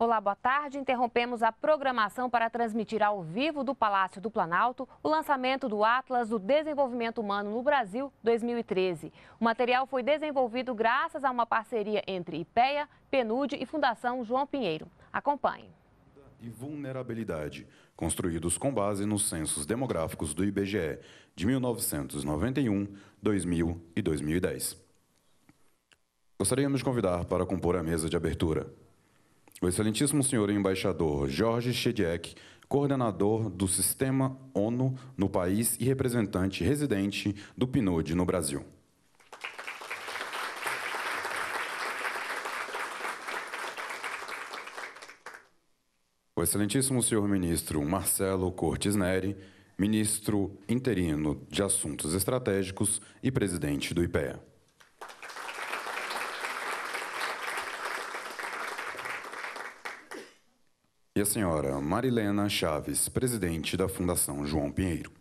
Olá, boa tarde. Interrompemos a programação para transmitir ao vivo do Palácio do Planalto o lançamento do Atlas do Desenvolvimento Humano no Brasil 2013. O material foi desenvolvido graças a uma parceria entre IPEA, PNUD e Fundação João Pinheiro. Acompanhe. E vulnerabilidade, construídos com base nos censos demográficos do IBGE de 1991, 2000 e 2010. Gostaríamos de convidar para compor a mesa de abertura o excelentíssimo senhor embaixador Jorge Chediek, coordenador do Sistema ONU no país e representante residente do PNUD no Brasil. O excelentíssimo senhor ministro Marcelo Cortes Neri, ministro interino de Assuntos Estratégicos e presidente do IPEA. E a senhora Marilena Chaves, presidente da Fundação João Pinheiro.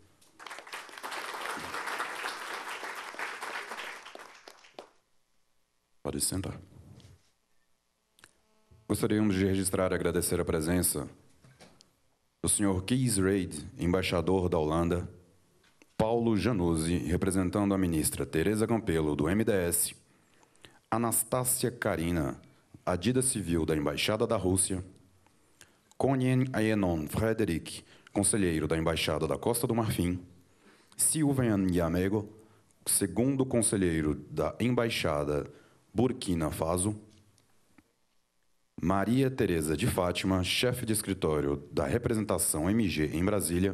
Pode sentar. Gostaríamos de registrar e agradecer a presença do senhor Kees Reid, embaixador da Holanda, Paulo Januzzi, representando a ministra Tereza Campelo, do MDS, Anastácia Karina, adida civil da Embaixada da Rússia, Konyen Ayenon Frederic, conselheiro da Embaixada da Costa do Marfim, Sylvain Yamego, segundo conselheiro da Embaixada Burkina Faso, Maria Tereza de Fátima, chefe de escritório da representação MG em Brasília,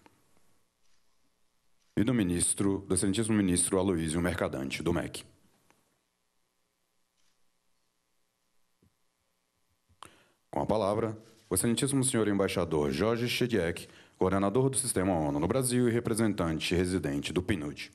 e do excelentíssimo ministro Aloísio Mercadante, do MEC. Com a palavra, o excelentíssimo senhor embaixador Jorge Chediek, coordenador do Sistema ONU no Brasil e representante residente do PNUD.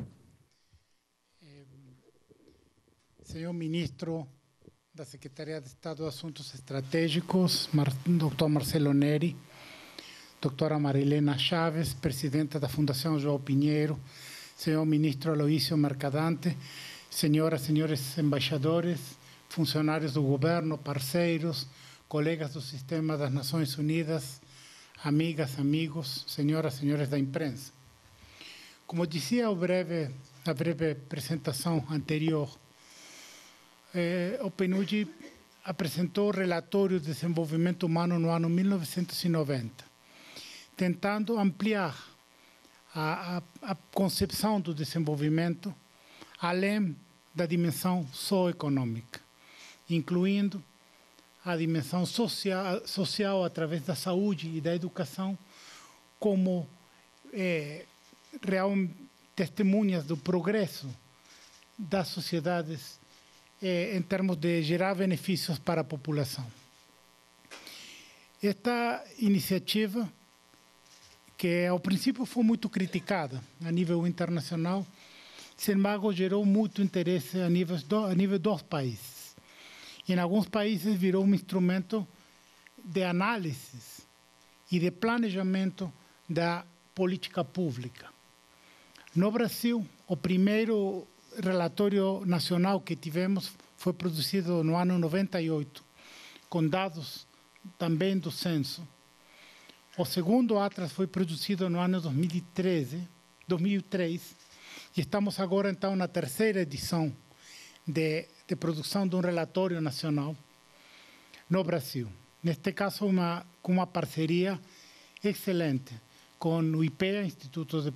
Senhor ministro da Secretaria de Estado de Assuntos Estratégicos, Dr. Marcelo Neri, doutora Marilena Chaves, presidenta da Fundação João Pinheiro, senhor ministro Aloísio Mercadante, senhoras e senhores embaixadores, funcionários do governo, parceiros, colegas do Sistema das Nações Unidas, amigas, amigos, senhoras e senhores da imprensa. Como dizia a breve apresentação anterior, o PNUD apresentou o relatório de desenvolvimento humano no ano 1990, tentando ampliar a concepção do desenvolvimento além da dimensão socioeconômica, incluindo a dimensão social através da saúde e da educação como real testemunhas do progresso das sociedades em termos de gerar benefícios para a população. Esta iniciativa, que ao princípio foi muito criticada a nível internacional, sem embargo gerou muito interesse a nível dos países. Em alguns países virou um instrumento de análise e de planejamento da política pública. No Brasil, o primeiro relatório nacional que tivemos foi produzido no ano 98, com dados também do censo. O segundo Atlas foi produzido no ano 2003, e estamos agora, então, na terceira edição de produção de um relatório nacional no Brasil. Neste caso, com uma parceria excelente com o IPEA, Instituto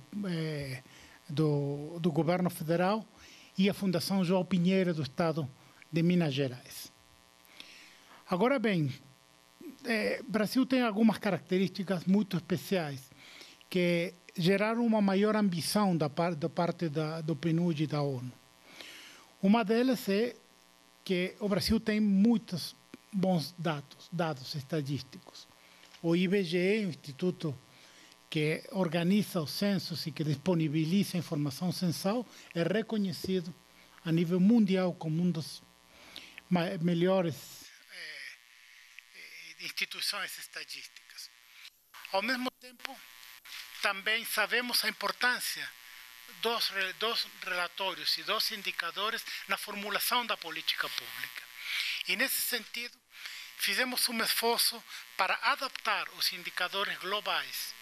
do Governo Federal, e a Fundação João Pinheiro do Estado de Minas Gerais. Agora bem, o Brasil tem algumas características muito especiais que geraram uma maior ambição da parte do PNUD e da ONU. Uma delas é que o Brasil tem muitos bons dados estadísticos. O IBGE, o Instituto que organiza os censos e que disponibiliza a informação censal, é reconhecido a nível mundial como um dos melhores instituições estadísticas. Ao mesmo tempo, também sabemos a importância dos relatórios e dos indicadores na formulação da política pública. E, nesse sentido, fizemos um esforço para adaptar os indicadores globais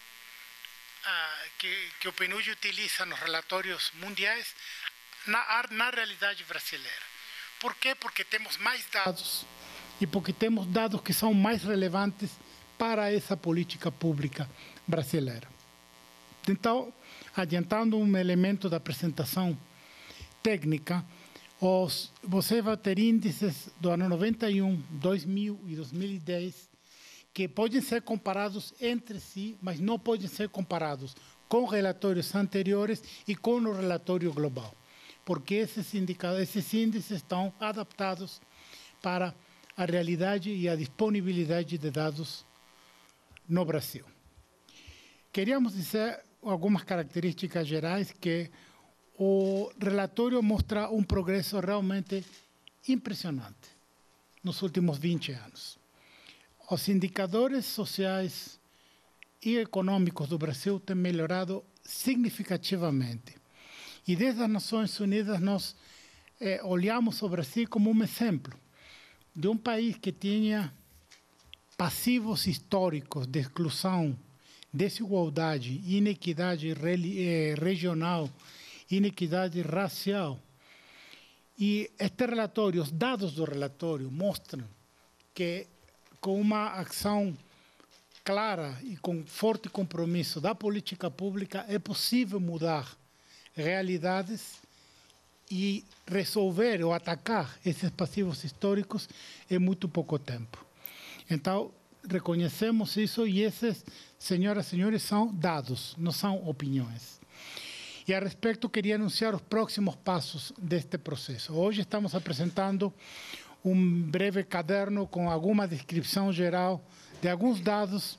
que o PNUD utiliza nos relatórios mundiais na realidade brasileira. Por quê? Porque temos mais dados e porque temos dados que são mais relevantes para essa política pública brasileira. Então, adiantando um elemento da apresentação técnica, você vai ter índices do ano 91, 2000 e 2010 que podem ser comparados entre si, mas não podem ser comparados com relatórios anteriores e com o relatório global, porque esses índices estão adaptados para a realidade e a disponibilidade de dados no Brasil. Queríamos dizer algumas características gerais que o relatório mostra um progresso realmente impressionante nos últimos 20 anos. Os indicadores sociais e econômicos do Brasil têm melhorado significativamente. E desde as Nações Unidas nós olhamos o Brasil como um exemplo de um país que tinha passivos históricos de exclusão, desigualdade, inequidade regional, inequidade racial. E este relatório, os dados do relatório mostram que com uma ação clara e com forte compromisso da política pública é possível mudar realidades e resolver ou atacar esses passivos históricos em muito pouco tempo. Então, reconhecemos isso e esses, senhoras e senhores, são dados, não são opiniões. E a respeito, queria anunciar os próximos passos deste processo. Hoje estamos apresentando um breve caderno com alguma descrição geral de alguns dados.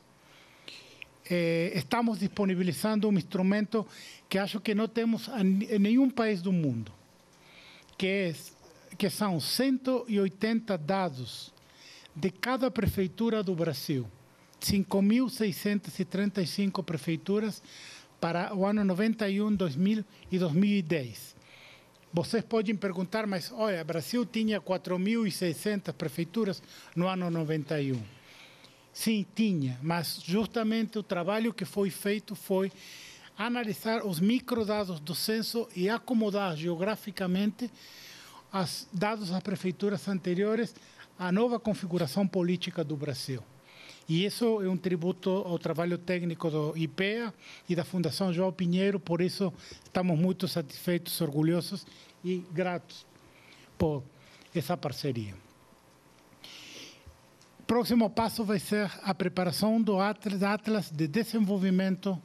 Estamos disponibilizando um instrumento que acho que não temos em nenhum país do mundo, que são 180 dados de cada prefeitura do Brasil, 5.635 prefeituras para o ano 91, 2000 e 2010. Vocês podem perguntar, mas olha, o Brasil tinha 4.600 prefeituras no ano 91. Sim, tinha, mas justamente o trabalho que foi feito foi analisar os microdados do censo e acomodar geograficamente os dados das prefeituras anteriores à nova configuração política do Brasil. E isso é um tributo ao trabalho técnico do IPEA e da Fundação João Pinheiro, por isso estamos muito satisfeitos, orgulhosos e gratos por essa parceria. O próximo passo vai ser a preparação do Atlas de Desenvolvimento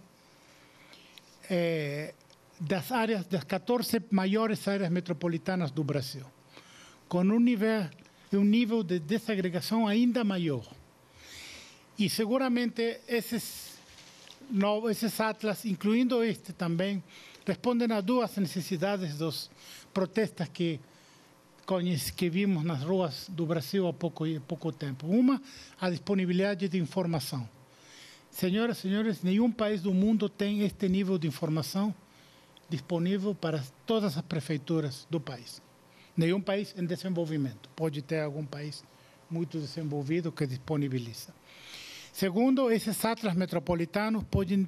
das 14 maiores áreas metropolitanas do Brasil, com um nível de desagregação ainda maior. E seguramente esses atlas, incluindo este também, respondem a duas necessidades dos protestos que vimos nas ruas do Brasil há pouco tempo. Uma, a disponibilidade de informação. Senhoras e senhores, nenhum país do mundo tem este nível de informação disponível para todas as prefeituras do país. Nenhum país em desenvolvimento. Pode ter algum país muito desenvolvido que disponibiliza. Segundo, esses atlas metropolitanos podem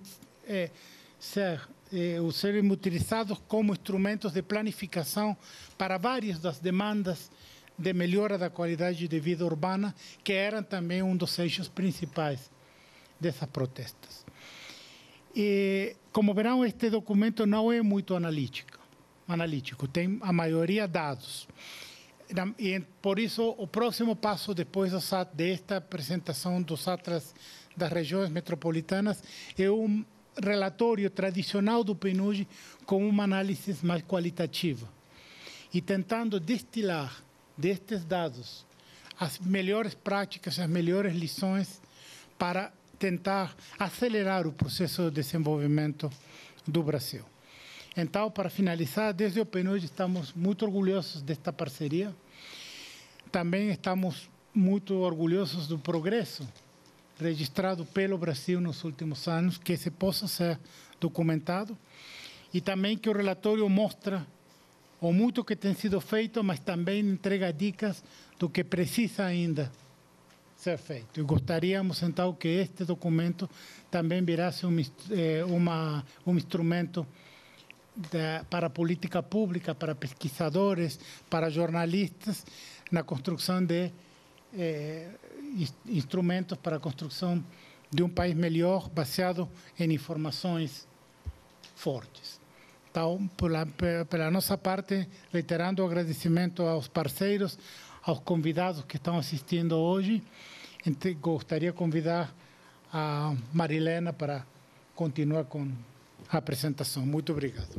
serem utilizados como instrumentos de planificação para várias das demandas de melhora da qualidade de vida urbana, que eram também um dos eixos principais dessas protestas. E, como verão, este documento não é muito analítico, tem a maioria dados. E, por isso, o próximo passo depois desta apresentação dos atlas das regiões metropolitanas é um relatório tradicional do PNUD com uma análise mais qualitativa e tentando destilar destes dados as melhores práticas, as melhores lições para tentar acelerar o processo de desenvolvimento do Brasil. Então, para finalizar, desde o PNUD estamos muito orgulhosos desta parceria. Também estamos muito orgulhosos do progresso registrado pelo Brasil nos últimos anos, que esse possa ser documentado, e também que o relatório mostra o muito que tem sido feito, mas também entrega dicas do que precisa ainda ser feito. E gostaríamos, então, que este documento também virasse um instrumento para a política pública, para pesquisadores, para jornalistas, na construção de instrumentos para a construção de um país melhor, baseado em informações fortes. Então, pela nossa parte, reiterando o agradecimento aos parceiros, aos convidados que estão assistindo hoje, gostaria de convidar a Marilena para continuar com a apresentação. Muito obrigado.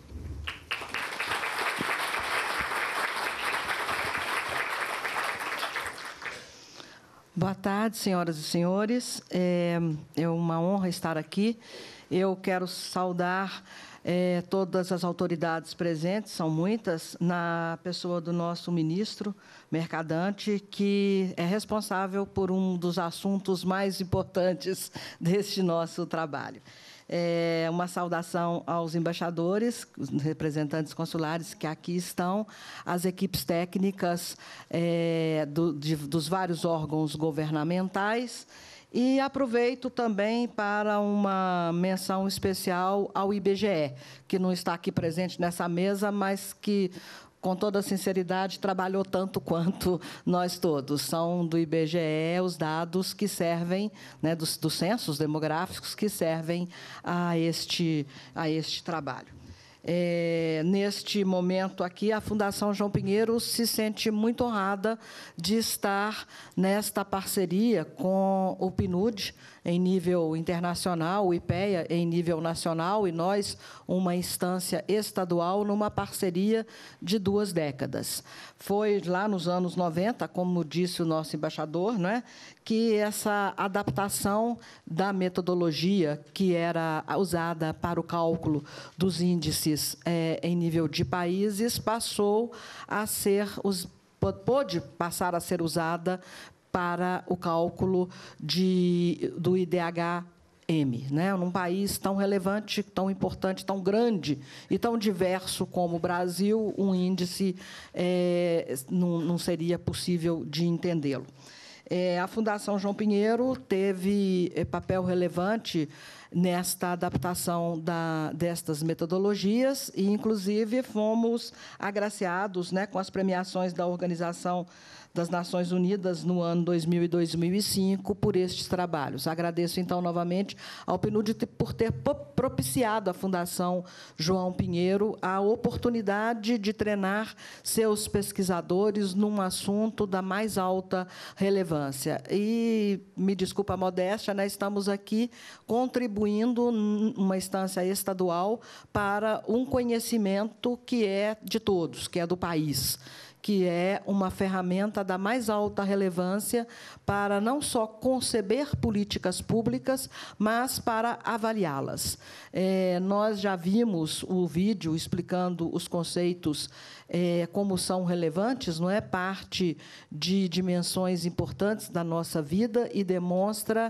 Boa tarde, senhoras e senhores. É uma honra estar aqui. Eu quero saudar todas as autoridades presentes, são muitas, na pessoa do nosso ministro Mercadante, que é responsável por um dos assuntos mais importantes deste nosso trabalho. Uma saudação aos embaixadores, os representantes consulares que aqui estão, às equipes técnicas dos vários órgãos governamentais. E aproveito também para uma menção especial ao IBGE, que não está aqui presente nessa mesa, mas que, com toda a sinceridade, trabalhou tanto quanto nós todos. São do IBGE os dados que servem, né, dos censos demográficos que servem a este trabalho. Neste momento aqui, a Fundação João Pinheiro se sente muito honrada de estar nesta parceria com o PNUD, em nível internacional, o IPEA em nível nacional, e nós, uma instância estadual, numa parceria de 2 décadas. Foi lá nos anos 90, como disse o nosso embaixador, não é, que essa adaptação da metodologia que era usada para o cálculo dos índices em nível de países pôde passar a ser usada para o cálculo do IDH-M, né? Num país tão relevante, tão importante, tão grande e tão diverso como o Brasil, um índice não seria possível de entendê-lo. A Fundação João Pinheiro teve papel relevante nesta adaptação destas metodologias e, inclusive, fomos agraciados, né, com as premiações da Organização das Nações Unidas no ano 2000 e 2005 por estes trabalhos. Agradeço, então, novamente ao PNUD por ter propiciado à Fundação João Pinheiro a oportunidade de treinar seus pesquisadores num assunto da mais alta relevância. E, me desculpa a modéstia, né, estamos aqui contribuindo numa instância estadual para um conhecimento que é de todos, que é do país, que é uma ferramenta da mais alta relevância para não só conceber políticas públicas, mas para avaliá-las. Nós já vimos o vídeo explicando os conceitos, como são relevantes, não é, parte de dimensões importantes da nossa vida e demonstra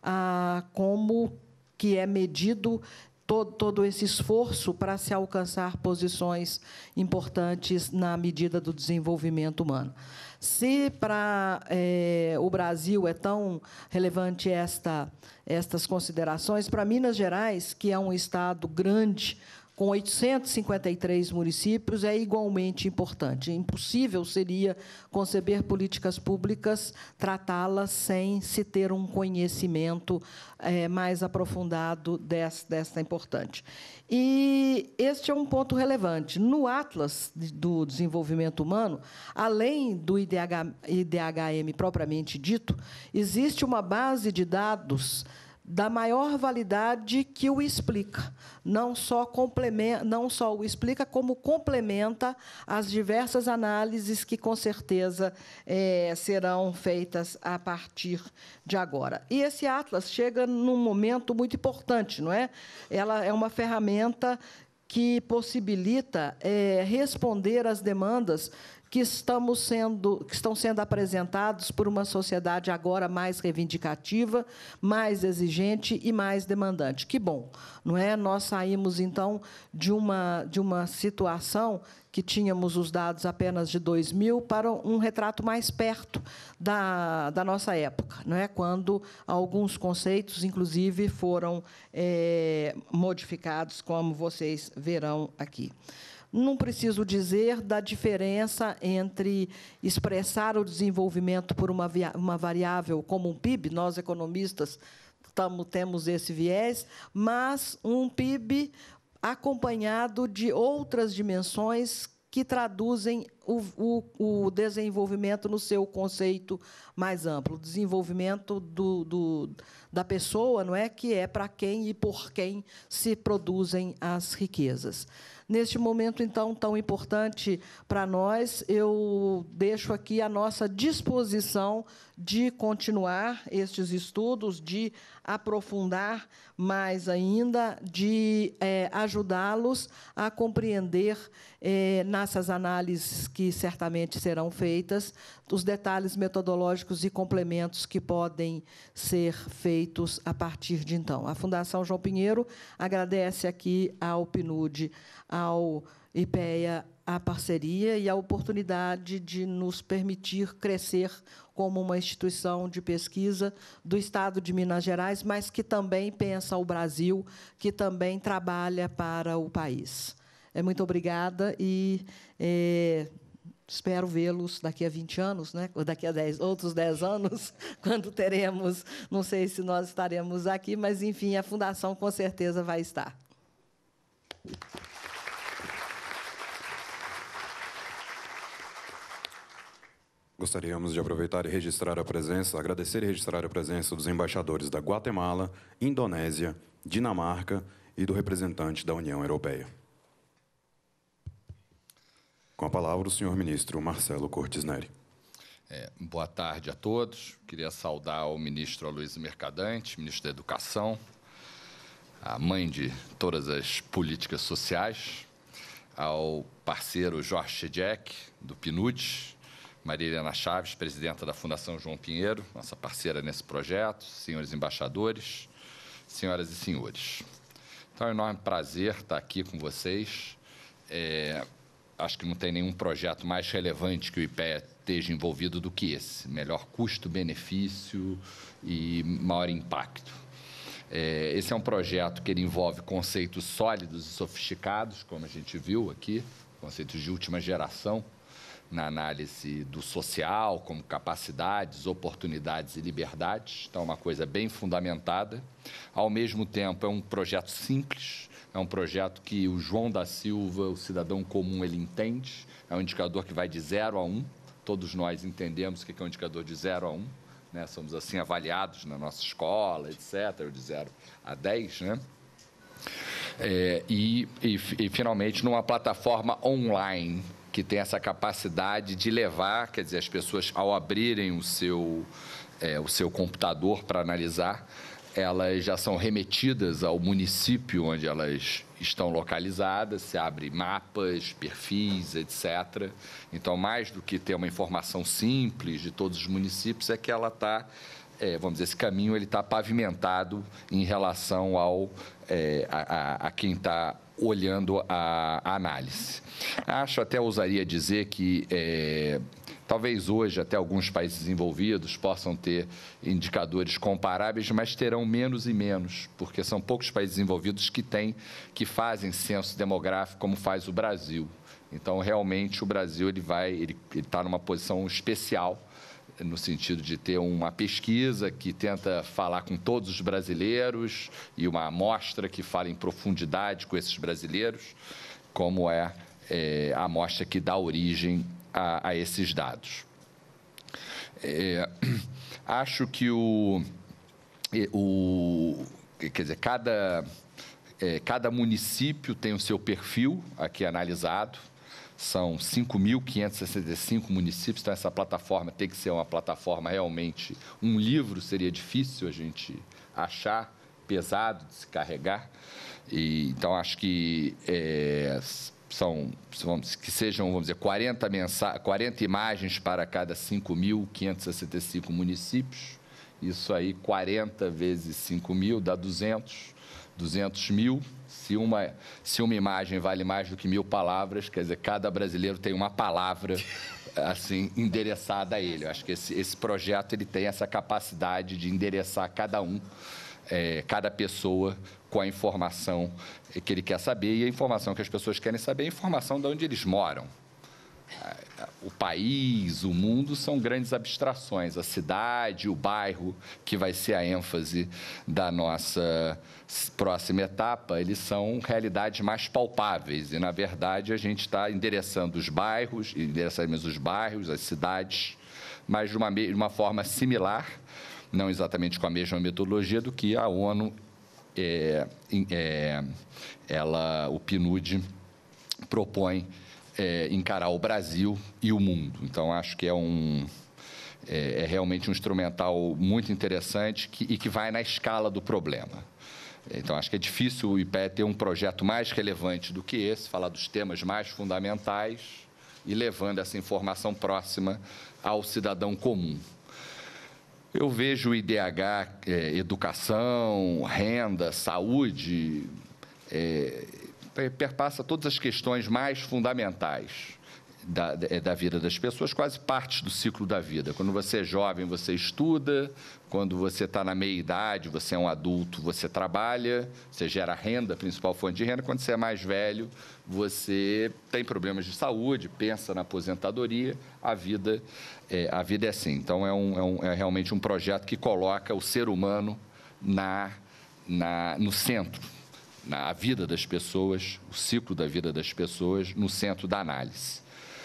como que é medido todo esse esforço para se alcançar posições importantes na medida do desenvolvimento humano. Se para o Brasil é tão relevante estas considerações, para Minas Gerais, que é um estado grande, com 853 municípios, é igualmente importante. Impossível seria conceber políticas públicas, tratá-las sem se ter um conhecimento mais aprofundado desta importante. E este é um ponto relevante. No Atlas do Desenvolvimento Humano, além do IDH-M propriamente dito, existe uma base de dados da maior validade que o explica. Não só o explica, como complementa as diversas análises que, com certeza, serão feitas a partir de agora. E esse Atlas chega num momento muito importante, não é? Ela é uma ferramenta que possibilita responder às demandas que estão sendo apresentados por uma sociedade agora mais reivindicativa, mais exigente e mais demandante. Que bom, não é? Nós saímos, então, de uma situação que tínhamos os dados apenas de 2000 para um retrato mais perto da nossa época, não é? Quando alguns conceitos, inclusive, foram modificados, como vocês verão aqui. Não preciso dizer da diferença entre expressar o desenvolvimento por uma variável como um PIB, nós, economistas, temos esse viés, mas um PIB acompanhado de outras dimensões que traduzem o desenvolvimento no seu conceito mais amplo, o desenvolvimento da pessoa, não é, que é para quem e por quem se produzem as riquezas. Neste momento, então, tão importante para nós, eu deixo aqui a nossa disposição de continuar estes estudos, de aprofundar mais ainda, de ajudá-los a compreender, nessas análises que certamente serão feitas, os detalhes metodológicos e complementos que podem ser feitos a partir de então. A Fundação João Pinheiro agradece aqui ao PNUD, ao IPEA, a parceria e a oportunidade de nos permitir crescer como uma instituição de pesquisa do Estado de Minas Gerais, mas que também pensa o Brasil, que também trabalha para o país. Muito obrigada e espero vê-los daqui a 20 anos, né? Ou daqui a outros 10 anos, quando teremos, não sei se nós estaremos aqui, mas, enfim, a Fundação com certeza vai estar. Gostaríamos de aproveitar e registrar a presença, agradecer e registrar a presença dos embaixadores da Guatemala, Indonésia, Dinamarca e do representante da União Europeia. Com a palavra, o senhor ministro Marcelo Cortes Nery. Boa tarde a todos. Queria saudar o ministro Aloysio Mercadante, ministro da Educação, a mãe de todas as políticas sociais, ao parceiro Jorge Chedek, do PNUD, Maria Helena Chaves, presidenta da Fundação João Pinheiro, nossa parceira nesse projeto, senhores embaixadores, senhoras e senhores. Então, é um enorme prazer estar aqui com vocês. Acho que não tem nenhum projeto mais relevante que o IPEA esteja envolvido do que esse. Melhor custo-benefício e maior impacto. Esse é um projeto que ele envolve conceitos sólidos e sofisticados, como a gente viu aqui, conceitos de última geração, na análise do social, como capacidades, oportunidades e liberdades. Então, é uma coisa bem fundamentada. Ao mesmo tempo, é um projeto simples, é um projeto que o João da Silva, o cidadão comum, ele entende. É um indicador que vai de 0 a 1. Todos nós entendemos o que é um indicador de 0 a 1. Né? Somos, assim, avaliados na nossa escola, etc., de 0 a 10, né? E, finalmente, numa plataforma online, que tem essa capacidade de levar, quer dizer, as pessoas, ao abrirem o seu computador para analisar, elas já são remetidas ao município onde elas estão localizadas, se abre mapas, perfis, etc. Então, mais do que ter uma informação simples de todos os municípios, é que ela está, vamos dizer, esse caminho ele está pavimentado em relação a quem está olhando a análise. Acho, até ousaria dizer que talvez hoje até alguns países desenvolvidos possam ter indicadores comparáveis, mas terão menos e menos, porque são poucos países desenvolvidos que fazem censo demográfico como faz o Brasil. Então, realmente, o Brasil ele está numa posição especial, no sentido de ter uma pesquisa que tenta falar com todos os brasileiros e uma amostra que fala em profundidade com esses brasileiros, como é a amostra que dá origem a esses dados. Acho que quer dizer, cada município tem o seu perfil aqui analisado. São 5.565 municípios, então essa plataforma tem que ser uma plataforma realmente... Um livro seria difícil a gente achar, pesado de se carregar. Então, acho que que sejam, vamos dizer, 40 imagens para cada 5.565 municípios. Isso aí, 40 vezes 5.000 dá 200 mil. Se uma imagem vale mais do que 1.000 palavras, quer dizer, cada brasileiro tem uma palavra assim endereçada a ele. Eu acho que esse projeto ele tem essa capacidade de endereçar cada pessoa com a informação que ele quer saber, e a informação que as pessoas querem saber é a informação de onde eles moram. O país, o mundo são grandes abstrações. A cidade, o bairro, que vai ser a ênfase da nossa próxima etapa, eles são realidades mais palpáveis. E, na verdade, a gente está endereçando os bairros, as cidades, mas de uma forma similar, não exatamente com a mesma metodologia do que a ONU, o PNUD, propõe encarar o Brasil e o mundo. Então, acho que é realmente um instrumental muito interessante e que vai na escala do problema. Então, acho que é difícil o IPEA ter um projeto mais relevante do que esse, falar dos temas mais fundamentais e levando essa informação próxima ao cidadão comum. Eu vejo o IDH, educação, renda, saúde, perpassa todas as questões mais fundamentais da vida das pessoas, quase parte do ciclo da vida. Quando você é jovem, você estuda. Quando você está na meia-idade, você é um adulto, você trabalha, você gera renda, a principal fonte de renda. Quando você é mais velho, você tem problemas de saúde, pensa na aposentadoria. A vida é assim. Então, é realmente um projeto que coloca o ser humano no centro, a vida das pessoas, o ciclo da vida das pessoas no centro da análise.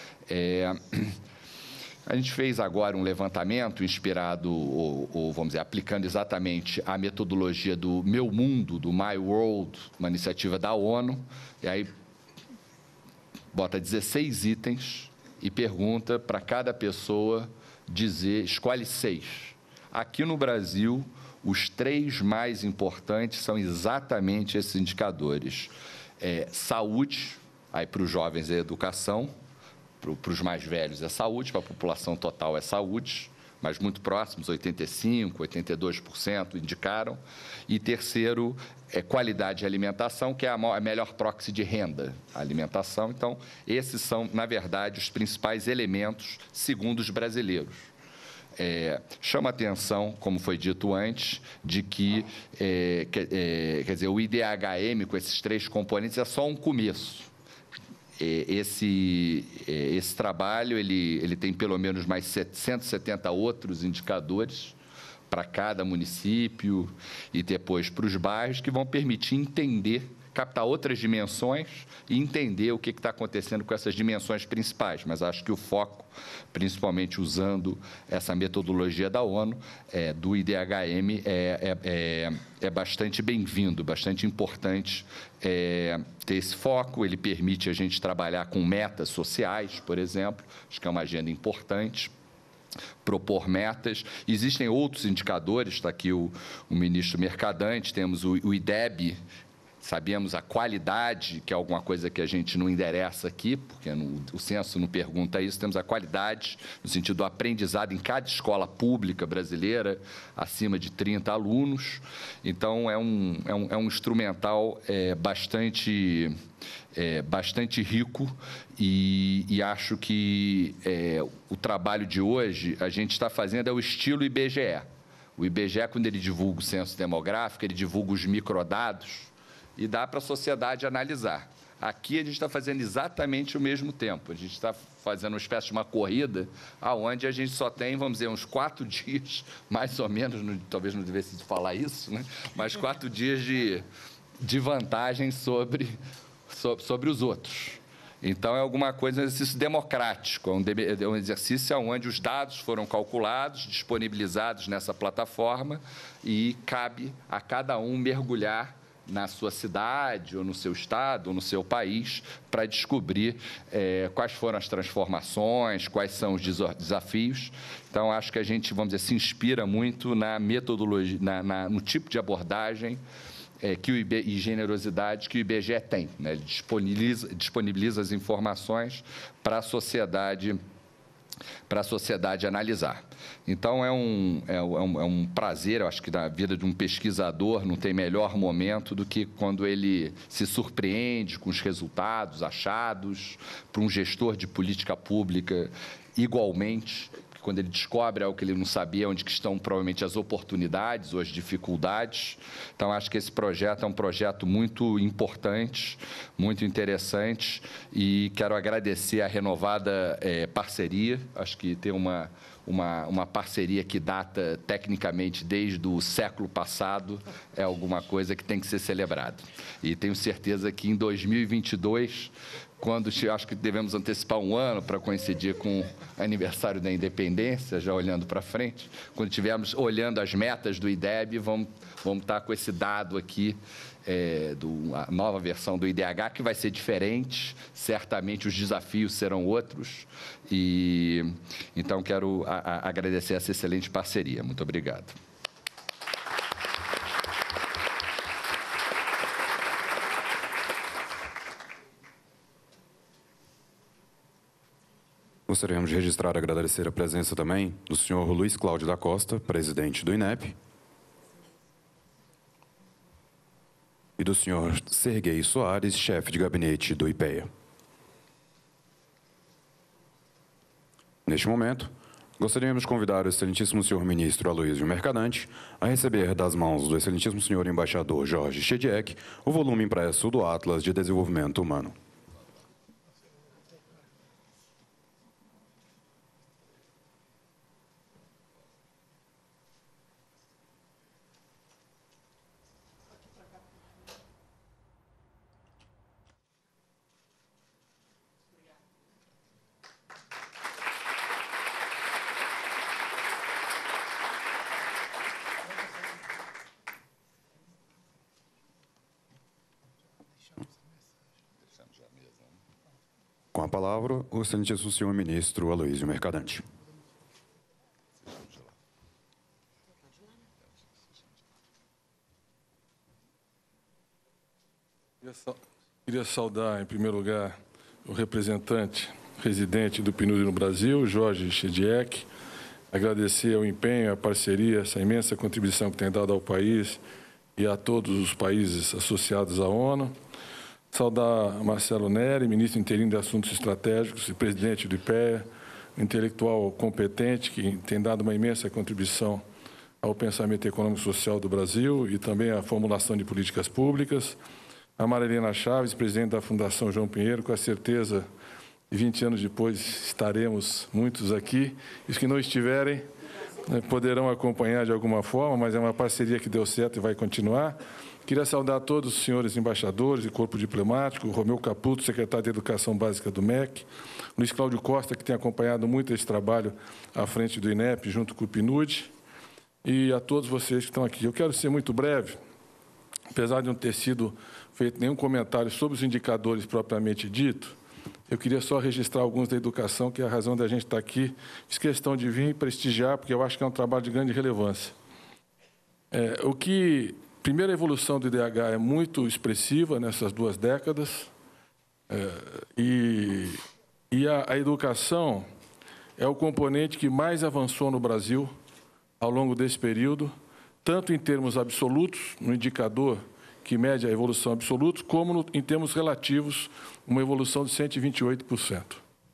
A gente fez agora um levantamento inspirado, ou vamos dizer, aplicando exatamente a metodologia do Meu Mundo, do My World, uma iniciativa da ONU, e aí bota 16 itens e pergunta para cada pessoa escolhe 6. Aqui no Brasil, os 3 mais importantes são exatamente esses indicadores. Saúde, aí para os jovens é educação, para os mais velhos é saúde, para a população total é saúde, mas muito próximos, 85%, 82% indicaram. E terceiro, qualidade de alimentação, que é a melhor proxy de renda, a alimentação. Então, esses são, na verdade, os principais elementos, segundo os brasileiros. Chama atenção, como foi dito antes, de que, quer dizer, o IDHM, com esses 3 componentes, é só um começo. Esse trabalho ele tem pelo menos mais 170 outros indicadores para cada município e depois para os bairros, que vão permitir captar outras dimensões e entender o que está acontecendo com essas dimensões principais. Mas acho que o foco, principalmente usando essa metodologia da ONU, do IDHM, é bastante bem-vindo, bastante importante ter esse foco. Ele permite a gente trabalhar com metas sociais, por exemplo, acho que é uma agenda importante. Propor metas. Existem outros indicadores, está aqui o ministro Mercadante, temos o IDEB. Sabemos a qualidade, que é alguma coisa que a gente não endereça aqui, porque o censo não pergunta isso. Temos a qualidade, no sentido do aprendizado em cada escola pública brasileira, acima de 30 alunos. Então, é um instrumental bastante rico e acho que o trabalho de hoje, a gente está fazendo o estilo IBGE. O IBGE, quando ele divulga o censo demográfico, ele divulga os microdados, e dá para a sociedade analisar. Aqui a gente está fazendo exatamente o mesmo tempo. A gente está fazendo uma espécie de uma corrida, onde a gente só tem, vamos dizer, uns 4 dias, mais ou menos, talvez não devesse falar isso, né? Mas 4 dias de vantagem sobre os outros. Então, é alguma coisa, um exercício democrático, é um exercício onde os dados foram calculados, disponibilizados nessa plataforma, e cabe a cada um mergulhar na sua cidade, ou no seu estado, ou no seu país, para descobrir quais foram as transformações, quais são os desafios. Então, acho que a gente, vamos dizer, se inspira muito na metodologia, no tipo de abordagem e generosidade que o IBGE tem, né? Ele disponibiliza as informações para a sociedade analisar. Então, é um prazer, eu acho que na vida de um pesquisador não tem melhor momento do que quando ele se surpreende com os resultados achados, para um gestor de política pública igualmente, quando ele descobre algo que ele não sabia, onde que estão provavelmente as oportunidades ou as dificuldades. Então, acho que esse projeto é um projeto muito importante, muito interessante, e quero agradecer a renovada parceria. Acho que tem uma parceria que data, tecnicamente, desde o século passado, é alguma coisa que tem que ser celebrada. E tenho certeza que em 2022, quando acho que devemos antecipar um ano para coincidir com o aniversário da independência, já olhando para frente, quando estivermos olhando as metas do IDEB, vamos estar com esse dado aqui, a nova versão do IDH, que vai ser diferente, certamente os desafios serão outros, e então quero agradecer essa excelente parceria. Muito obrigado. Gostaríamos de registrar e agradecer a presença também do senhor Luiz Cláudio da Costa, presidente do INEP, e do senhor Serguei Soares, chefe de gabinete do IPEA. Neste momento, gostaríamos de convidar o excelentíssimo senhor ministro Aloysio Mercadante a receber das mãos do excelentíssimo senhor embaixador Jorge Chediek o volume impresso do Atlas de Desenvolvimento Humano. Com a palavra, o excelentíssimo senhor ministro Aloysio Mercadante. Queria saudar, em primeiro lugar, o representante residente do PNUD no Brasil, Jorge Chediek, agradecer o empenho, a parceria, essa imensa contribuição que tem dado ao país e a todos os países associados à ONU. Saudar Marcelo Neri, ministro interino de Assuntos Estratégicos e presidente do IPEA, um intelectual competente que tem dado uma imensa contribuição ao pensamento econômico e social do Brasil e também à formulação de políticas públicas. A Marilena Chaves, presidente da Fundação João Pinheiro, com a certeza que 20 anos depois estaremos muitos aqui. Os que não estiverem poderão acompanhar de alguma forma, mas é uma parceria que deu certo e vai continuar. Queria saudar todos os senhores embaixadores e corpo diplomático, Romeu Caputo, secretário de Educação Básica do MEC, Luiz Cláudio Costa, que tem acompanhado muito esse trabalho à frente do INEP, junto com o PNUD, e a todos vocês que estão aqui. Eu quero ser muito breve, apesar de não ter sido feito nenhum comentário sobre os indicadores propriamente dito, eu queria só registrar alguns da educação, que é a razão da gente estar aqui. Fiz questão de vir prestigiar, porque eu acho que é um trabalho de grande relevância. Primeiro, a evolução do IDH é muito expressiva nessas 2 décadas, e a educação é o componente que mais avançou no Brasil ao longo desse período, tanto em termos absolutos, no indicador que mede a evolução absoluta, como em termos relativos, uma evolução de 128%.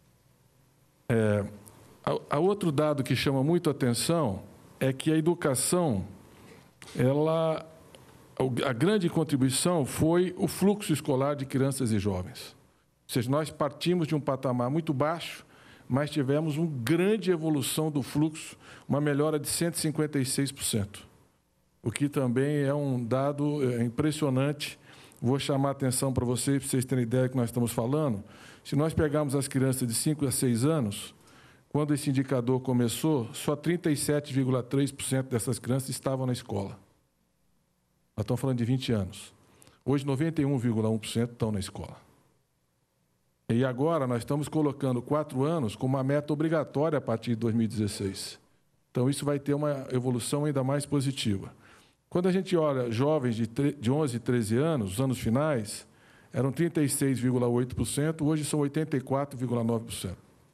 A outro dado que chama muito a atenção é que a educação, a grande contribuição foi o fluxo escolar de crianças e jovens. Ou seja, nós partimos de um patamar muito baixo, mas tivemos uma grande evolução do fluxo, uma melhora de 156%. O que também é um dado impressionante. Vou chamar a atenção para vocês terem ideia do que nós estamos falando. Se nós pegarmos as crianças de 5 a 6 anos, quando esse indicador começou, só 37,3% dessas crianças estavam na escola. Nós estamos falando de 20 anos. Hoje, 91,1% estão na escola. E agora nós estamos colocando 4 anos como uma meta obrigatória a partir de 2016. Então, isso vai ter uma evolução ainda mais positiva. Quando a gente olha jovens de 11 e 13 anos, os anos finais, eram 36,8%, hoje são 84,9%.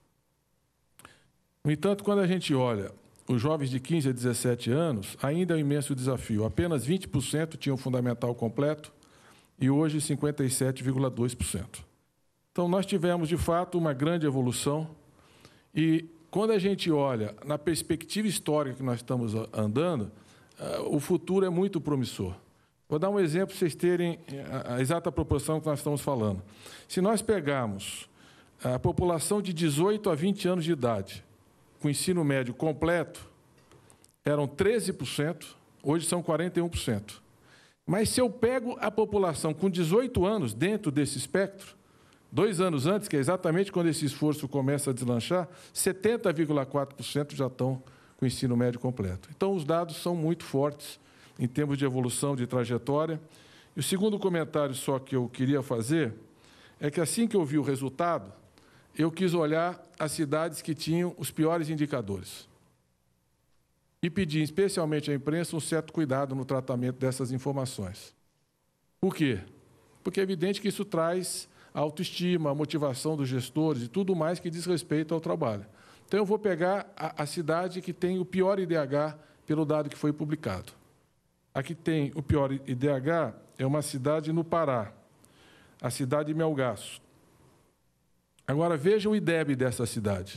No entanto, quando a gente olha os jovens de 15 a 17 anos, ainda é um imenso desafio. Apenas 20% tinham fundamental completo e hoje 57,2%. Então, nós tivemos, de fato, uma grande evolução e, quando a gente olha na perspectiva histórica que nós estamos andando, o futuro é muito promissor. Vou dar um exemplo para vocês terem a exata proporção que nós estamos falando. Se nós pegarmos a população de 18 a 20 anos de idade, com ensino médio completo, eram 13%, hoje são 41%. Mas se eu pego a população com 18 anos dentro desse espectro, 2 anos antes, que é exatamente quando esse esforço começa a deslanchar, 70,4% já estão com ensino médio completo. Então, os dados são muito fortes em termos de evolução, de trajetória. E o segundo comentário só que eu queria fazer é que, assim que eu vi o resultado, eu quis olhar as cidades que tinham os piores indicadores. E pedi, especialmente à imprensa, um certo cuidado no tratamento dessas informações. Por quê? Porque é evidente que isso traz a autoestima, a motivação dos gestores e tudo mais que diz respeito ao trabalho. Então, eu vou pegar a cidade que tem o pior IDH pelo dado que foi publicado. A que tem o pior IDH é uma cidade no Pará, a cidade de Melgaço. Agora, veja o IDEB dessa cidade.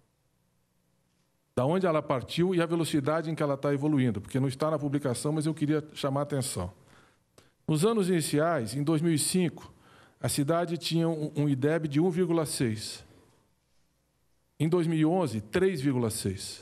Da onde ela partiu e a velocidade em que ela está evoluindo, porque não está na publicação, mas eu queria chamar a atenção. Nos anos iniciais, em 2005, a cidade tinha um IDEB de 1,6. Em 2011, 3,6.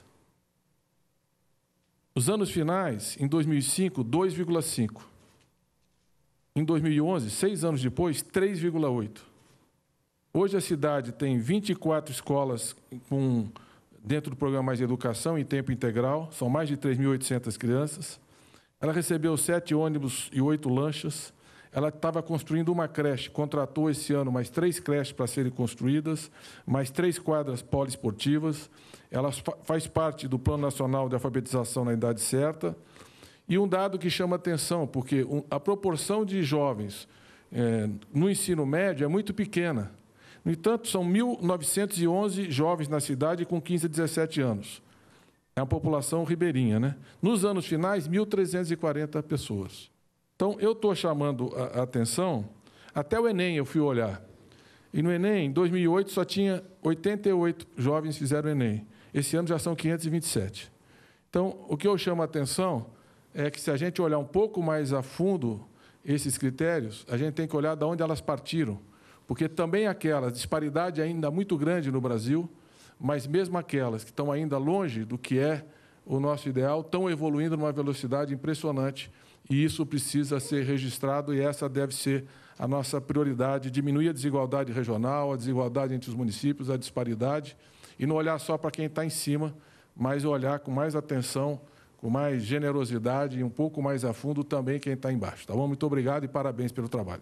Nos anos finais, em 2005, 2,5. Em 2011, 6 anos depois, 3,8. Hoje a cidade tem 24 escolas dentro do programa Mais Educação em tempo integral, são mais de 3.800 crianças. Ela recebeu 7 ônibus e 8 lanchas. Ela estava construindo uma creche, contratou esse ano mais 3 creches para serem construídas, mais 3 quadras poliesportivas. Ela faz parte do Plano Nacional de Alfabetização na Idade Certa. E um dado que chama atenção, porque a proporção de jovens no ensino médio é muito pequena. No entanto, são 1.911 jovens na cidade com 15 a 17 anos. É uma população ribeirinha, né? Nos anos finais, 1.340 pessoas. Então, eu estou chamando a atenção, até o Enem eu fui olhar. E no Enem, em 2008, só tinha 88 jovens que fizeram o Enem. Esse ano já são 527. Então, o que eu chamo a atenção é que, se a gente olhar um pouco mais a fundo esses critérios, a gente tem que olhar de onde elas partiram. Porque também aquelas, disparidade ainda muito grande no Brasil, mas mesmo aquelas que estão ainda longe do que é o nosso ideal, estão evoluindo numa velocidade impressionante. E isso precisa ser registrado e essa deve ser a nossa prioridade, diminuir a desigualdade regional, a desigualdade entre os municípios, a disparidade, e não olhar só para quem está em cima, mas olhar com mais atenção, com mais generosidade e um pouco mais a fundo também quem está embaixo. Tá bom? Muito obrigado e parabéns pelo trabalho.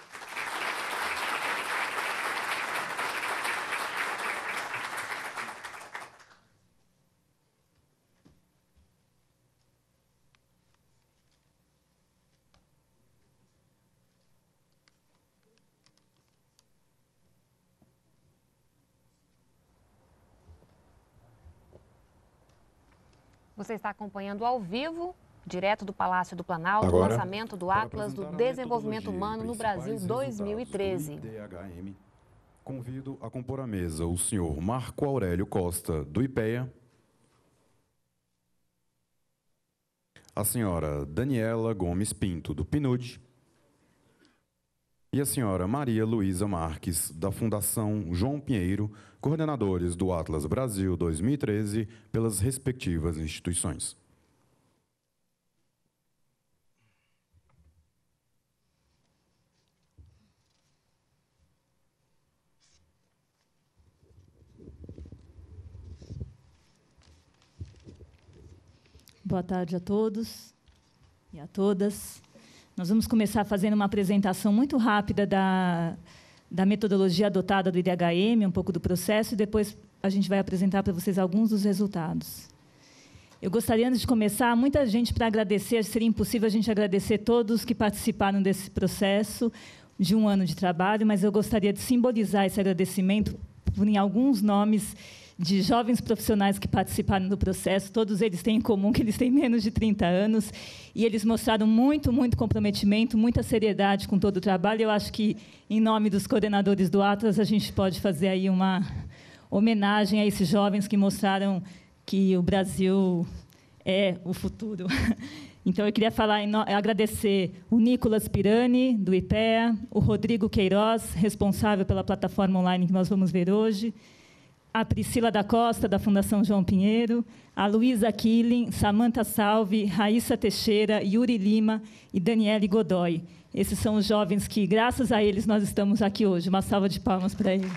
Você está acompanhando ao vivo, direto do Palácio do Planalto, o lançamento do Atlas do Desenvolvimento Humano no Brasil 2013. IDHM, convido a compor a mesa o senhor Marco Aurélio Costa, do IPEA, a senhora Daniela Gomes Pinto, do PNUD, e a senhora Maria Luísa Marques, da Fundação João Pinheiro, coordenadores do Atlas Brasil 2013, pelas respectivas instituições. Boa tarde a todos e a todas. Nós vamos começar fazendo uma apresentação muito rápida da metodologia adotada do IDHM, um pouco do processo, e depois a gente vai apresentar para vocês alguns dos resultados. Eu gostaria, antes de começar, muita gente para agradecer, seria impossível a gente agradecer todos que participaram desse processo de um ano de trabalho, mas eu gostaria de simbolizar esse agradecimento por alguns nomes de jovens profissionais que participaram do processo. Todos eles têm em comum que eles têm menos de 30 anos, e eles mostraram muito comprometimento, muita seriedade com todo o trabalho. Eu acho que, em nome dos coordenadores do Atlas, a gente pode fazer aí uma homenagem a esses jovens que mostraram que o Brasil é o futuro. Então, eu queria agradecer o Nicolas Pirani, do IPEA, o Rodrigo Queiroz, responsável pela plataforma online que nós vamos ver hoje, a Priscila da Costa, da Fundação João Pinheiro, a Luísa Killing, Samantha Salve, Raíssa Teixeira, Yuri Lima e Daniele Godoy. Esses são os jovens que, graças a eles, nós estamos aqui hoje. Uma salva de palmas para eles.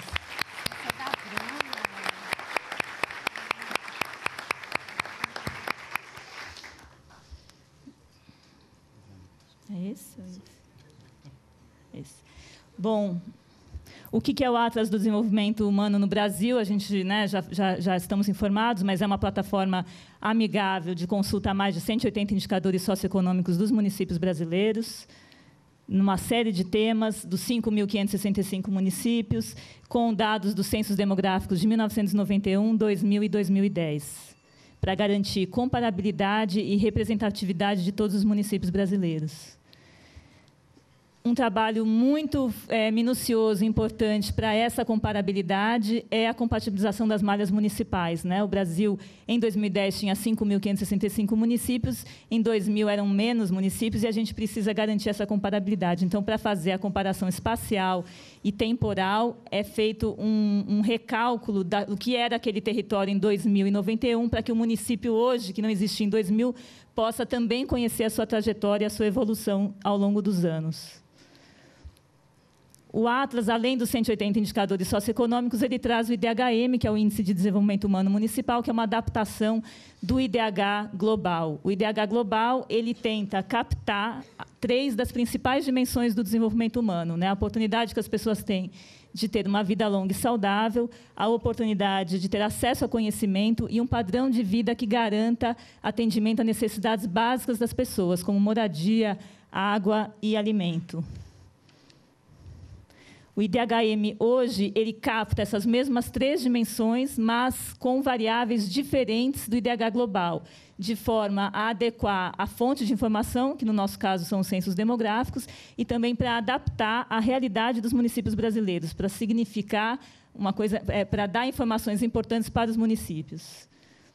É esse? Esse. Bom, o que é o Atlas do Desenvolvimento Humano no Brasil? A gente, né, já estamos informados, mas é uma plataforma amigável de consulta a mais de 180 indicadores socioeconômicos dos municípios brasileiros, numa série de temas dos 5.565 municípios, com dados dos censos demográficos de 1991, 2000 e 2010, para garantir comparabilidade e representatividade de todos os municípios brasileiros. Um trabalho muito minucioso e importante para essa comparabilidade é a compatibilização das malhas municipais, né? O Brasil, em 2010, tinha 5.565 municípios, em 2000 eram menos municípios, e a gente precisa garantir essa comparabilidade. Então, para fazer a comparação espacial e temporal, é feito um recálculo do que era aquele território em 2091, para que o município hoje, que não existia em 2000, possa também conhecer a sua trajetória e a sua evolução ao longo dos anos. O Atlas, além dos 180 indicadores socioeconômicos, ele traz o IDHM, que é o Índice de Desenvolvimento Humano Municipal, que é uma adaptação do IDH Global. O IDH Global ele tenta captar 3 das principais dimensões do desenvolvimento humano, né? A oportunidade que as pessoas têm de ter uma vida longa e saudável, a oportunidade de ter acesso ao conhecimento e um padrão de vida que garanta atendimento a necessidades básicas das pessoas, como moradia, água e alimento. O IDHM, hoje, ele capta essas mesmas 3 dimensões, mas com variáveis diferentes do IDH global, de forma a adequar a fonte de informação, que, no nosso caso, são os censos demográficos, e também para adaptar a realidade dos municípios brasileiros, para significar uma coisa, para dar informações importantes para os municípios.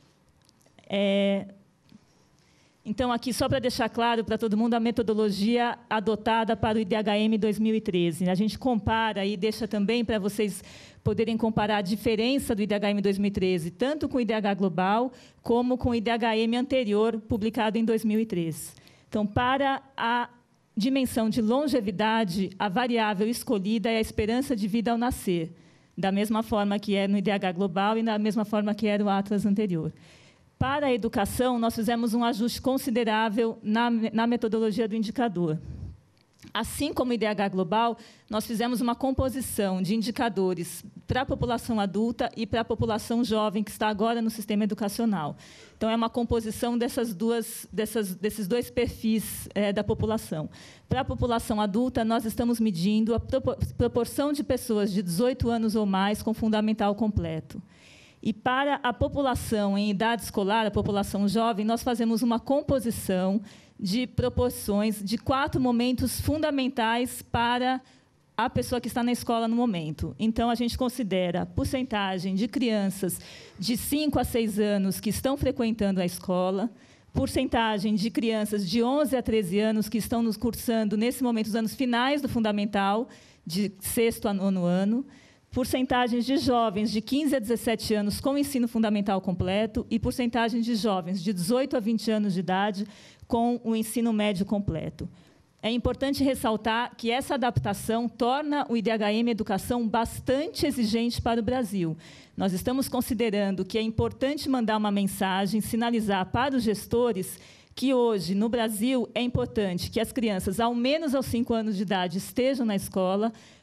Então, aqui, só para deixar claro para todo mundo, a metodologia adotada para o IDHM 2013. A gente compara e deixa também para vocês poderem comparar a diferença do IDHM 2013, tanto com o IDH Global, como com o IDHM anterior, publicado em 2003. Então, para a dimensão de longevidade, a variável escolhida é a esperança de vida ao nascer, da mesma forma que é no IDH Global e da mesma forma que era o Atlas anterior. Para a educação, nós fizemos um ajuste considerável na metodologia do indicador. Assim como o IDH Global, nós fizemos uma composição de indicadores para a população adulta e para a população jovem, que está agora no sistema educacional. Então, é uma composição desses 2 perfis da população. Para a população adulta, nós estamos medindo a proporção de pessoas de 18 anos ou mais com fundamental completo. E para a população em idade escolar, a população jovem, nós fazemos uma composição de proporções de 4 momentos fundamentais para a pessoa que está na escola no momento. Então, a gente considera a porcentagem de crianças de 5 a 6 anos que estão frequentando a escola, porcentagem de crianças de 11 a 13 anos que estão nos cursando, nesse momento, os anos finais do fundamental, de 6º a 9º ano, porcentagens de jovens de 15 a 17 anos com ensino fundamental completo e porcentagem de jovens de 18 a 20 anos de idade com o ensino médio completo. É importante ressaltar que essa adaptação torna o IDHM Educação bastante exigente para o Brasil. Nós estamos considerando que é importante mandar uma mensagem, sinalizar para os gestores que hoje, no Brasil, é importante que as crianças, ao menos aos 5 anos de idade, estejam na escola,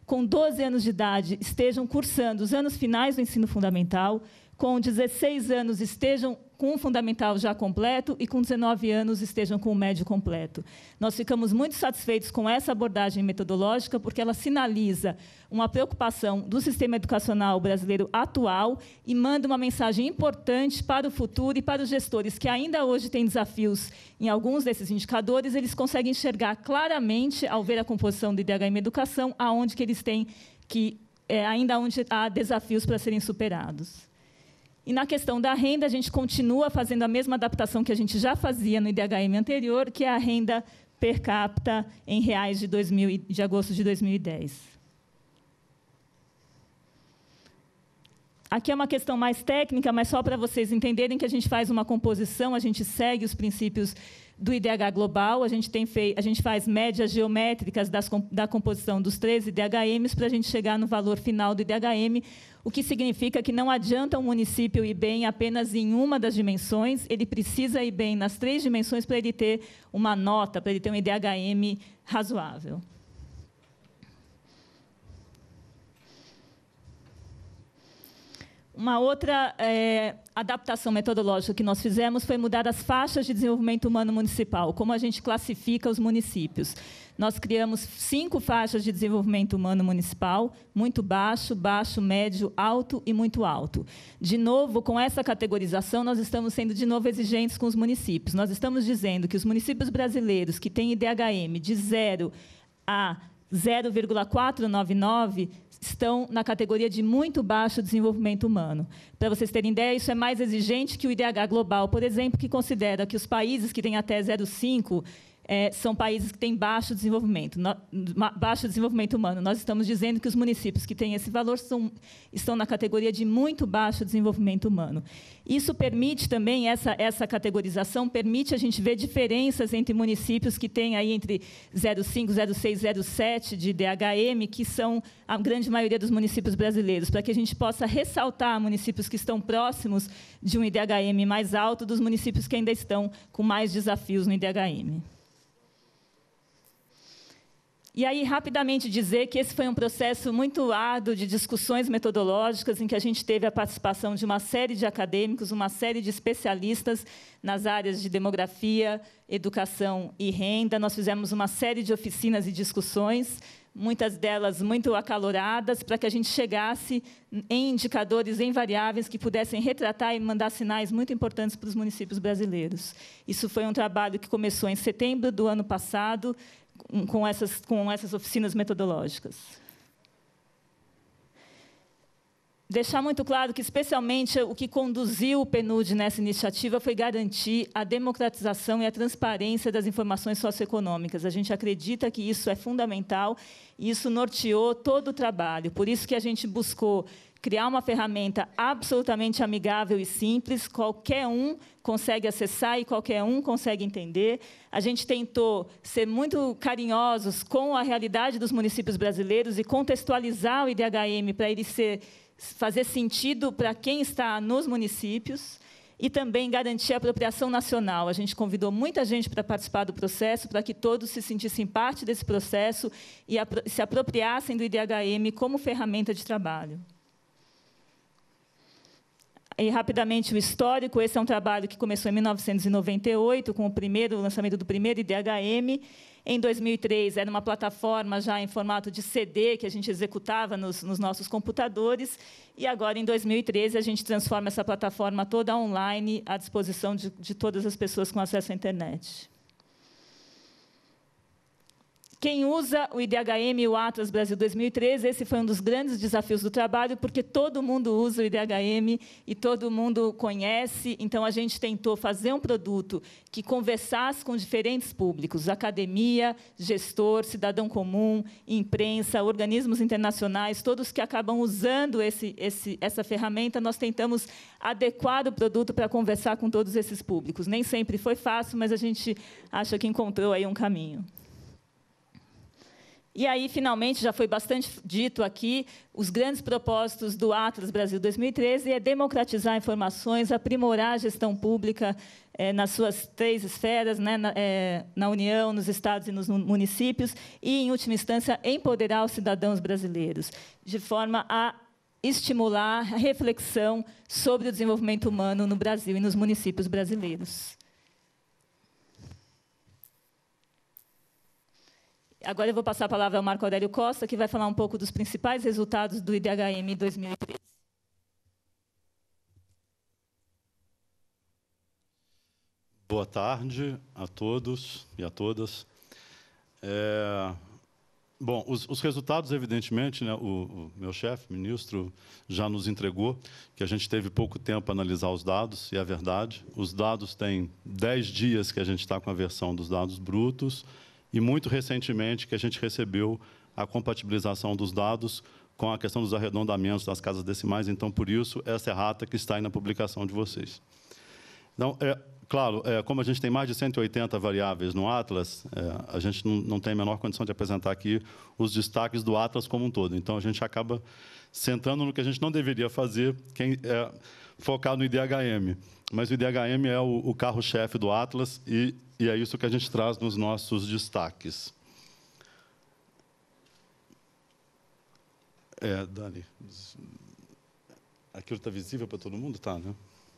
com 12 anos de idade estejam cursando os anos finais do ensino fundamental, com 16 anos estejam com o fundamental já completo e com 19 anos estejam com o médio completo. Nós ficamos muito satisfeitos com essa abordagem metodológica, porque ela sinaliza uma preocupação do sistema educacional brasileiro atual e manda uma mensagem importante para o futuro e para os gestores que ainda hoje têm desafios em alguns desses indicadores, eles conseguem enxergar claramente, ao ver a composição do IDHM Educação, aonde que eles têm que, ainda onde há desafios para serem superados. E, na questão da renda, a gente continua fazendo a mesma adaptação que a gente já fazia no IDHM anterior, que é a renda per capita em reais de agosto de 2010. Aqui é uma questão mais técnica, mas só para vocês entenderem que a gente faz uma composição, a gente segue os princípios do IDH global, a gente faz médias geométricas da composição dos 13 IDHMs para a gente chegar no valor final do IDHM, o que significa que não adianta um município ir bem apenas em uma das dimensões, ele precisa ir bem nas 3 dimensões para ele ter uma nota, para ele ter um IDHM razoável. Uma outra adaptação metodológica que nós fizemos foi mudar as faixas de desenvolvimento humano municipal, como a gente classifica os municípios. Nós criamos 5 faixas de desenvolvimento humano municipal, muito baixo, baixo, médio, alto e muito alto. De novo, com essa categorização, nós estamos sendo, de novo, exigentes com os municípios. Nós estamos dizendo que os municípios brasileiros que têm IDHM de 0 a 0,499 estão na categoria de muito baixo desenvolvimento humano. Para vocês terem ideia, isso é mais exigente que o IDH global, por exemplo, que considera que os países que têm até 0,5 são países que têm baixo desenvolvimento humano. Nós estamos dizendo que os municípios que têm esse valor estão na categoria de muito baixo desenvolvimento humano. Isso permite também, essa categorização permite a gente ver diferenças entre municípios que têm aí entre 0,5, 0,6, 0,7 de IDHM, que são a grande maioria dos municípios brasileiros, para que a gente possa ressaltar municípios que estão próximos de um IDHM mais alto dos municípios que ainda estão com mais desafios no IDHM. E aí, rapidamente dizer que esse foi um processo muito árduo de discussões metodológicas, em que a gente teve a participação de uma série de acadêmicos, uma série de especialistas nas áreas de demografia, educação e renda. Nós fizemos uma série de oficinas e discussões, muitas delas muito acaloradas, para que a gente chegasse em indicadores, em variáveis que pudessem retratar e mandar sinais muito importantes para os municípios brasileiros. Isso foi um trabalho que começou em setembro do ano passado, com essas oficinas metodológicas. Deixar muito claro que, especialmente, o que conduziu o PNUD nessa iniciativa foi garantir a democratização e a transparência das informações socioeconômicas. A gente acredita que isso é fundamental e isso norteou todo o trabalho. Por isso que a gente buscou criar uma ferramenta absolutamente amigável e simples, qualquer um consegue acessar e qualquer um consegue entender. A gente tentou ser muito carinhosos com a realidade dos municípios brasileiros e contextualizar o IDHM para ele fazer sentido para quem está nos municípios e também garantir a apropriação nacional. A gente convidou muita gente para participar do processo, para que todos se sentissem parte desse processo e se apropriassem do IDHM como ferramenta de trabalho. E, rapidamente, o histórico. Esse é um trabalho que começou em 1998, com o lançamento do primeiro IDHM. Em 2003, era uma plataforma já em formato de CD, que a gente executava nos nossos computadores. E, agora, em 2013, a gente transforma essa plataforma toda online à disposição de todas as pessoas com acesso à internet. Quem usa o IDHM e o Atlas Brasil 2013, esse foi um dos grandes desafios do trabalho, porque todo mundo usa o IDHM e todo mundo conhece. Então, a gente tentou fazer um produto que conversasse com diferentes públicos, academia, gestor, cidadão comum, imprensa, organismos internacionais, todos que acabam usando essa ferramenta. Nós tentamos adequar o produto para conversar com todos esses públicos. Nem sempre foi fácil, mas a gente acha que encontrou aí um caminho. E aí, finalmente, já foi bastante dito aqui, os grandes propósitos do Atlas Brasil 2013 é democratizar informações, aprimorar a gestão pública nas suas 3 esferas, né, na União, nos estados e nos municípios, e, em última instância, empoderar os cidadãos brasileiros, de forma a estimular a reflexão sobre o desenvolvimento humano no Brasil e nos municípios brasileiros. Agora eu vou passar a palavra ao Marco Aurélio Costa, que vai falar um pouco dos principais resultados do IDHM 2013. Boa tarde a todos e a todas. Bom, os resultados, evidentemente, né, o meu chefe, ministro, já nos entregou, que a gente teve pouco tempo para analisar os dados, e é verdade. Os dados têm 10 dias que a gente está com a versão dos dados brutos, e muito recentemente que a gente recebeu a compatibilização dos dados com a questão dos arredondamentos das casas decimais. Então, por isso, essa errata que está aí na publicação de vocês. Então, claro, como a gente tem mais de 180 variáveis no Atlas, a gente não tem a menor condição de apresentar aqui os destaques do Atlas como um todo. Então, a gente acaba sentando no que a gente não deveria fazer, focar no IDHM. Mas o IDHM é o carro-chefe do Atlas e é isso que a gente traz nos nossos destaques. Dani, aquilo está visível para todo mundo? Tá, né?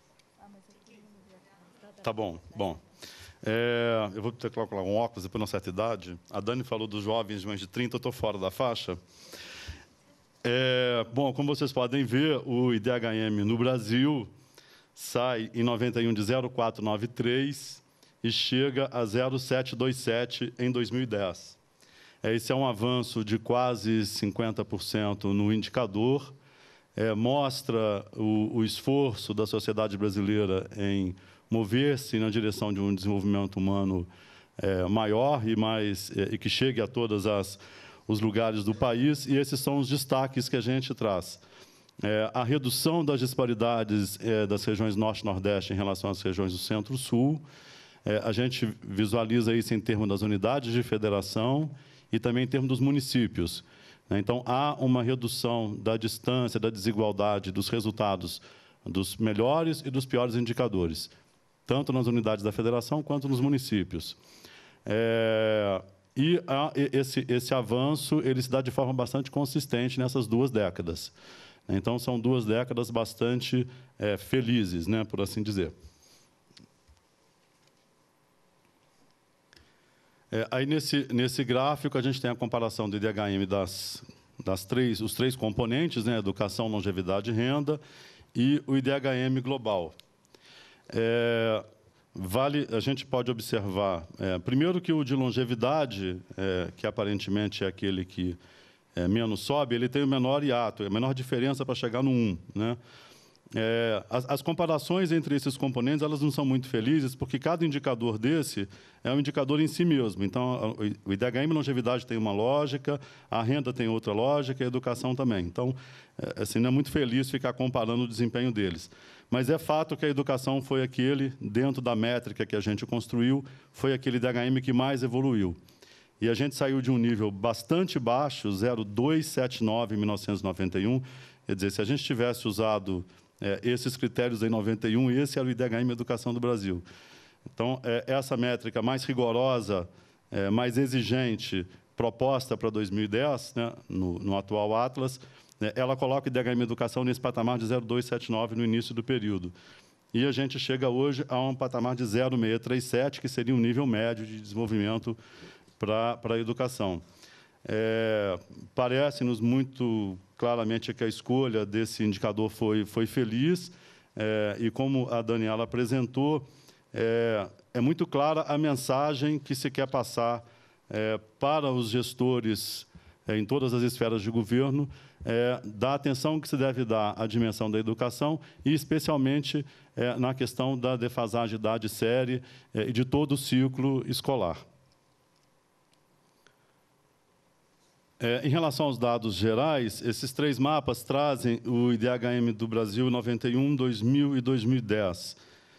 Tá bom, bom. Eu vou ter que colocar um óculos depois de uma certa idade. A Dani falou dos jovens de mais de 30, eu estou fora da faixa. Bom, como vocês podem ver, o IDHM no Brasil sai em 91 de 0,493 e chega a 0,727 em 2010. Esse é um avanço de quase 50% no indicador, mostra o esforço da sociedade brasileira em mover-se na direção de um desenvolvimento humano maior e que chegue a todos os lugares do país, e esses são os destaques que a gente traz. A redução das disparidades das regiões Norte e Nordeste em relação às regiões do Centro-Sul. A gente visualiza isso em termos das unidades de federação e também em termos dos municípios. Então, há uma redução da distância, da desigualdade, dos resultados dos melhores e dos piores indicadores, tanto nas unidades da federação quanto nos municípios. E esse avanço ele se dá de forma bastante consistente nessas 2 décadas. Então, são 2 décadas bastante felizes, né, por assim dizer. Aí, nesse gráfico, a gente tem a comparação do IDHM os 3 componentes, né, educação, longevidade e renda, e o IDHM global. A gente pode observar, primeiro, que o de longevidade, que aparentemente é aquele que menos sobe, ele tem o menor hiato, a menor diferença para chegar no 1. Né? As comparações entre esses componentes elas não são muito felizes, porque cada indicador desse é um indicador em si mesmo. Então, o IDHM longevidade tem uma lógica, a renda tem outra lógica, e a educação também. Então, assim, não é muito feliz ficar comparando o desempenho deles. Mas é fato que a educação foi aquele, dentro da métrica que a gente construiu, foi aquele IDHM que mais evoluiu. E a gente saiu de um nível bastante baixo, 0,279 em 1991. Quer dizer, se a gente tivesse usado esses critérios em 91, esse era o IDHM Educação do Brasil. Então, essa métrica mais rigorosa, mais exigente, proposta para 2010, né, no atual Atlas, ela coloca o IDHM Educação nesse patamar de 0,279 no início do período. E a gente chega hoje a um patamar de 0,637, que seria um nível médio de desenvolvimento para a educação. Parece-nos muito claramente que a escolha desse indicador foi feliz, e como a Daniela apresentou, é muito clara a mensagem que se quer passar para os gestores em todas as esferas de governo, da atenção que se deve dar à dimensão da educação e, especialmente, na questão da defasagem de idade série e de todo o ciclo escolar. Em relação aos dados gerais, esses 3 mapas trazem o IDHM do Brasil 91, 2000 e 2010.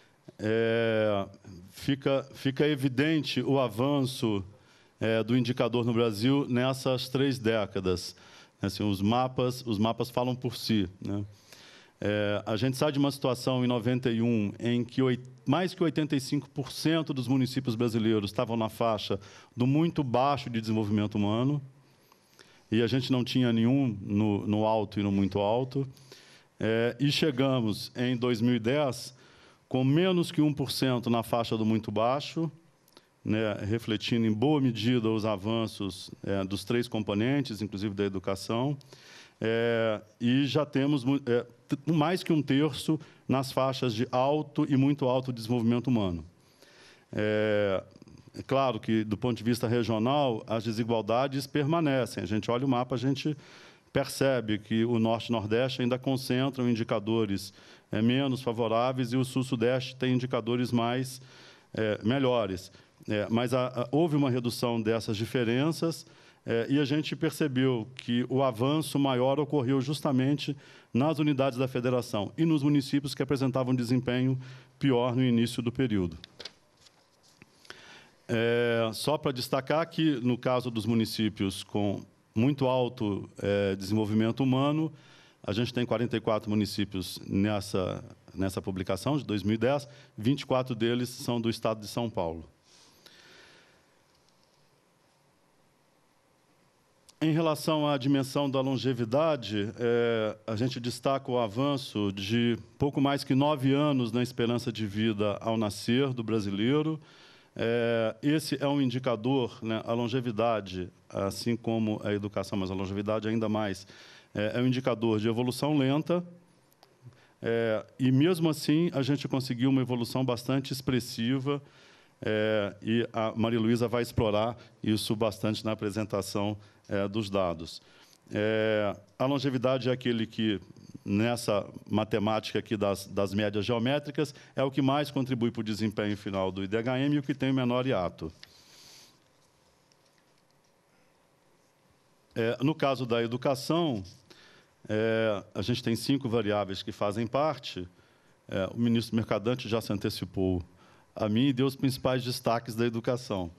Fica evidente o avanço do indicador no Brasil nessas 3 décadas. Assim, os mapas falam por si. Né? A gente sai de uma situação em 91 em que mais que 85% dos municípios brasileiros estavam na faixa do muito baixo de desenvolvimento humano, e a gente não tinha nenhum no alto e no muito alto. E chegamos, em 2010, com menos que 1% na faixa do muito baixo, né, refletindo em boa medida os avanços dos 3 componentes, inclusive da educação, e já temos mais que 1/3 nas faixas de alto e muito alto desenvolvimento humano. É claro que, do ponto de vista regional, as desigualdades permanecem. A gente olha o mapa, a gente percebe que o Norte e Nordeste ainda concentram indicadores menos favoráveis e o Sul-Sudeste tem indicadores mais melhores. Mas houve uma redução dessas diferenças e a gente percebeu que o avanço maior ocorreu justamente nas unidades da federação e nos municípios que apresentavam desempenho pior no início do período. Só para destacar que, no caso dos municípios com muito alto desenvolvimento humano, a gente tem 44 municípios nessa publicação de 2010, 24 deles são do estado de São Paulo. Em relação à dimensão da longevidade, a gente destaca o avanço de pouco mais que 9 anos na esperança de vida ao nascer do brasileiro. Esse é um indicador, né, a longevidade, assim como a educação, mas a longevidade ainda mais, é um indicador de evolução lenta, e, mesmo assim, a gente conseguiu uma evolução bastante expressiva, e a Maria Luísa vai explorar isso bastante na apresentação dos dados. A longevidade é aquele que, nessa matemática aqui das médias geométricas, é o que mais contribui para o desempenho final do IDHM e o que tem o menor hiato. No caso da educação, a gente tem 5 variáveis que fazem parte. O ministro Mercadante já se antecipou a mim e deu os principais destaques da educação.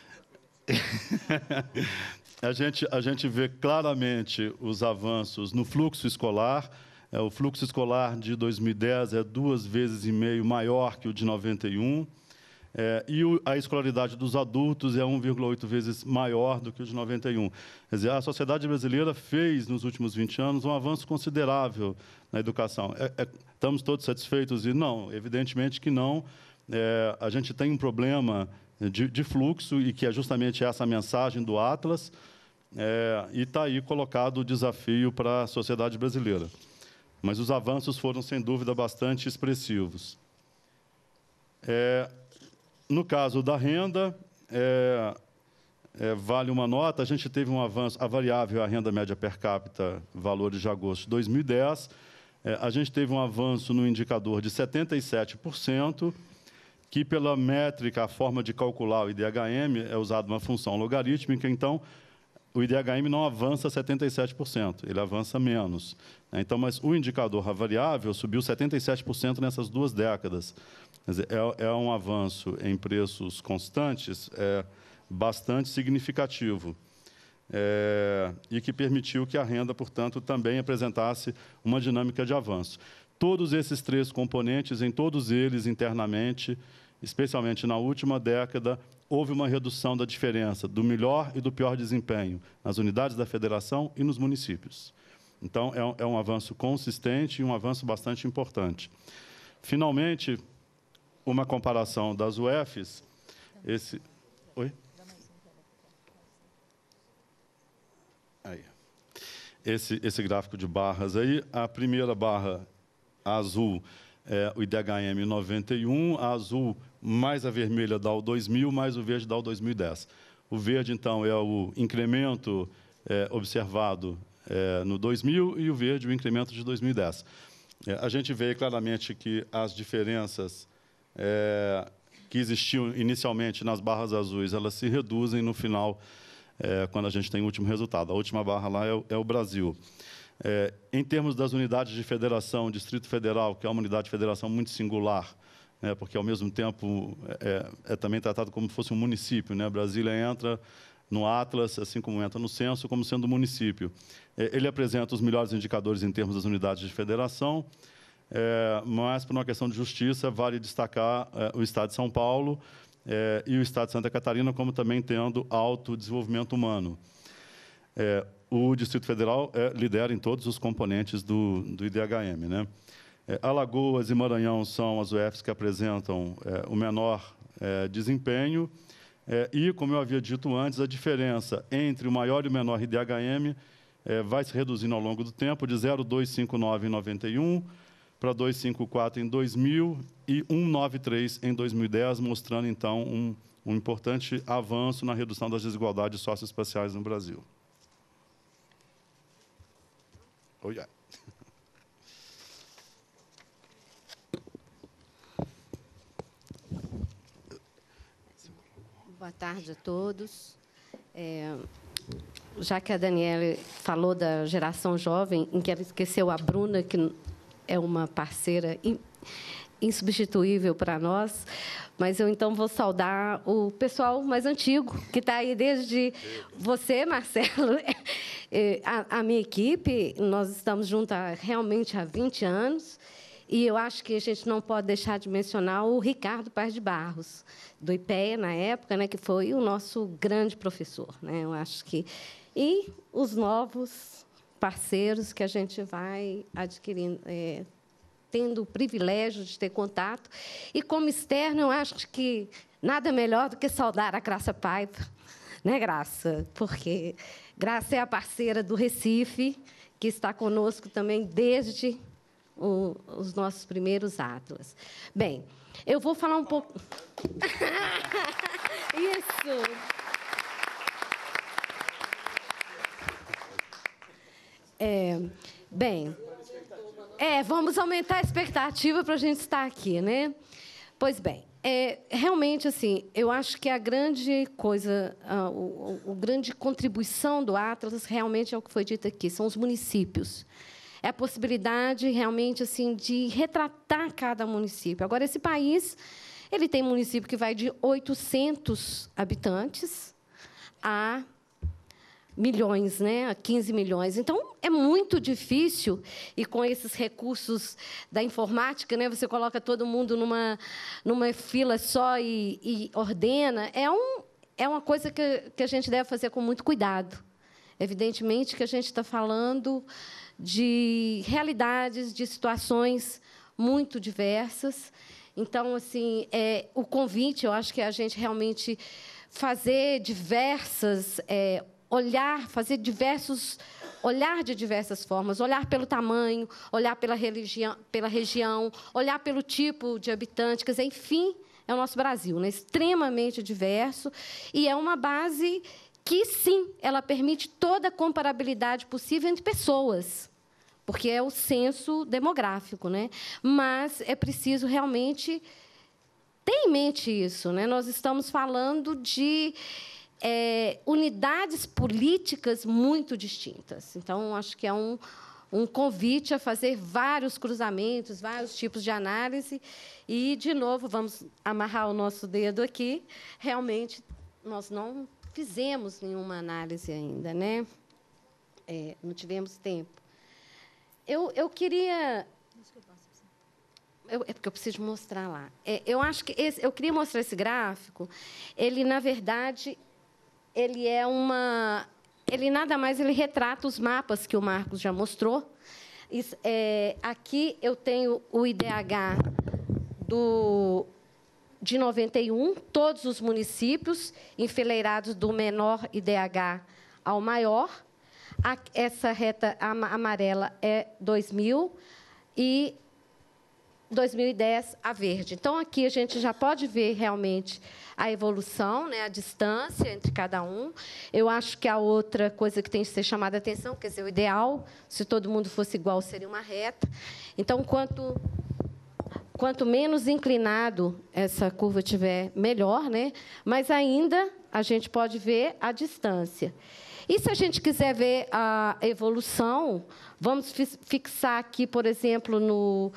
A gente vê claramente os avanços no fluxo escolar. O fluxo escolar de 2010 é 2,5 vezes maior que o de 91. E a escolaridade dos adultos é 1,8 vezes maior do que o de 91. Quer dizer, a sociedade brasileira fez, nos últimos 20 anos, um avanço considerável na educação. Estamos todos satisfeitos? E não, evidentemente que não. A gente tem um problema de fluxo, e que é justamente essa mensagem do Atlas, e está aí colocado o desafio para a sociedade brasileira. Mas os avanços foram, sem dúvida, bastante expressivos. No caso da renda, vale uma nota, a gente teve um avanço, a variável a renda média per capita, valores de agosto de 2010, a gente teve um avanço no indicador de 77%, que, pela métrica, a forma de calcular o IDHM, é usada uma função logarítmica, então, o IDHM não avança 77%, ele avança menos. Então, mas o indicador, a variável, subiu 77% nessas 2 décadas. Quer dizer, é um avanço em preços constantes bastante significativo, e que permitiu que a renda, portanto, também apresentasse uma dinâmica de avanço. Todos esses 3 componentes, em todos eles, internamente, especialmente na última década, houve uma redução da diferença do melhor e do pior desempenho nas unidades da federação e nos municípios. Então, é um avanço consistente e um avanço bastante importante. Finalmente, uma comparação das UFs. Oi? Aí. Esse gráfico de barras aí, a primeira barra azul é o IDHM 91, a azul mais a vermelha dá o 2000, mais o verde dá o 2010. O verde, então, é o incremento observado no 2000 e o verde o incremento de 2010. A gente vê claramente que as diferenças que existiam inicialmente nas barras azuis, elas se reduzem no final, quando a gente tem o último resultado. A última barra lá é o Brasil. Em termos das unidades de federação, o Distrito Federal, que é uma unidade de federação muito singular, porque, ao mesmo tempo, é também tratado como se fosse um município, né? Brasília entra no Atlas, assim como entra no censo, como sendo município. Ele apresenta os melhores indicadores em termos das unidades de federação, mas, por uma questão de justiça, vale destacar o Estado de São Paulo e o Estado de Santa Catarina como também tendo alto desenvolvimento humano. O Distrito Federal lidera em todos os componentes do IDHM, né? Alagoas e Maranhão são as UFs que apresentam o menor desempenho e, como eu havia dito antes, a diferença entre o maior e o menor IDHM vai se reduzindo ao longo do tempo, de 0,259 em 91 para 2,54 em 2000 e 1,93 em 2010, mostrando, então, um importante avanço na redução das desigualdades socioespaciais no Brasil. Oh, yeah. Boa tarde a todos. Já que a Daniela falou da geração jovem, em que ela esqueceu a Bruna, que é uma parceira insubstituível para nós, mas eu, então, vou saudar o pessoal mais antigo, que está aí desde você, Marcelo, a minha equipe. Nós estamos juntos realmente há 20 anos, e eu acho que a gente não pode deixar de mencionar o Ricardo Paz de Barros, do IPEA, na época, né, que foi o nosso grande professor, né? Eu acho que... E os novos parceiros que a gente vai adquirindo, tendo o privilégio de ter contato. E, como externo, eu acho que nada melhor do que saudar a Graça Paiva, né, Graça? Porque Graça é a parceira do Recife, que está conosco também desde os nossos primeiros Atlas. Bem, eu vou falar um pouco... Isso! Bem, vamos aumentar a expectativa para a gente estar aqui, né? Pois bem, realmente, assim, eu acho que a grande coisa, a grande contribuição do Atlas, realmente é o que foi dito aqui, são os municípios. É a possibilidade, realmente, assim, de retratar cada município. Agora, esse país, ele tem município que vai de 800 habitantes a milhões, né, a 15 milhões. Então, é muito difícil, e com esses recursos da informática, né, você coloca todo mundo numa fila só e ordena. É uma coisa que a gente deve fazer com muito cuidado. Evidentemente que a gente está falando de realidades, de situações muito diversas. Então, assim, o convite, eu acho que é a gente realmente fazer diversas... olhar de diversas formas, olhar pelo tamanho, olhar pela região, olhar pelo tipo de habitante, quer dizer, enfim, é o nosso Brasil, né? Extremamente diverso, e é uma base que, sim, ela permite toda a comparabilidade possível entre pessoas, porque é o censo demográfico, né? Mas é preciso realmente ter em mente isso, né? Nós estamos falando de unidades políticas muito distintas. Então, acho que é um convite a fazer vários cruzamentos, vários tipos de análise. E, de novo, vamos amarrar o nosso dedo aqui. Realmente, nós não fizemos nenhuma análise ainda, né? Não tivemos tempo. Eu queria... É porque eu preciso mostrar lá. Eu acho que eu queria mostrar esse gráfico. Ele, na verdade... Ele nada mais, ele retrata os mapas que o Marcos já mostrou. Aqui eu tenho o IDH de 91, todos os municípios enfileirados do menor IDH ao maior. Essa reta amarela é 2000 e 2010 a verde. Então, aqui a gente já pode ver realmente a evolução, né, a distância entre cada um. Eu acho que a outra coisa que tem que ser chamada a atenção, quer dizer, o ideal, se todo mundo fosse igual, seria uma reta. Então, quanto menos inclinado essa curva tiver, melhor, né? Mas ainda a gente pode ver a distância. E se a gente quiser ver a evolução, vamos fixar aqui, por exemplo, no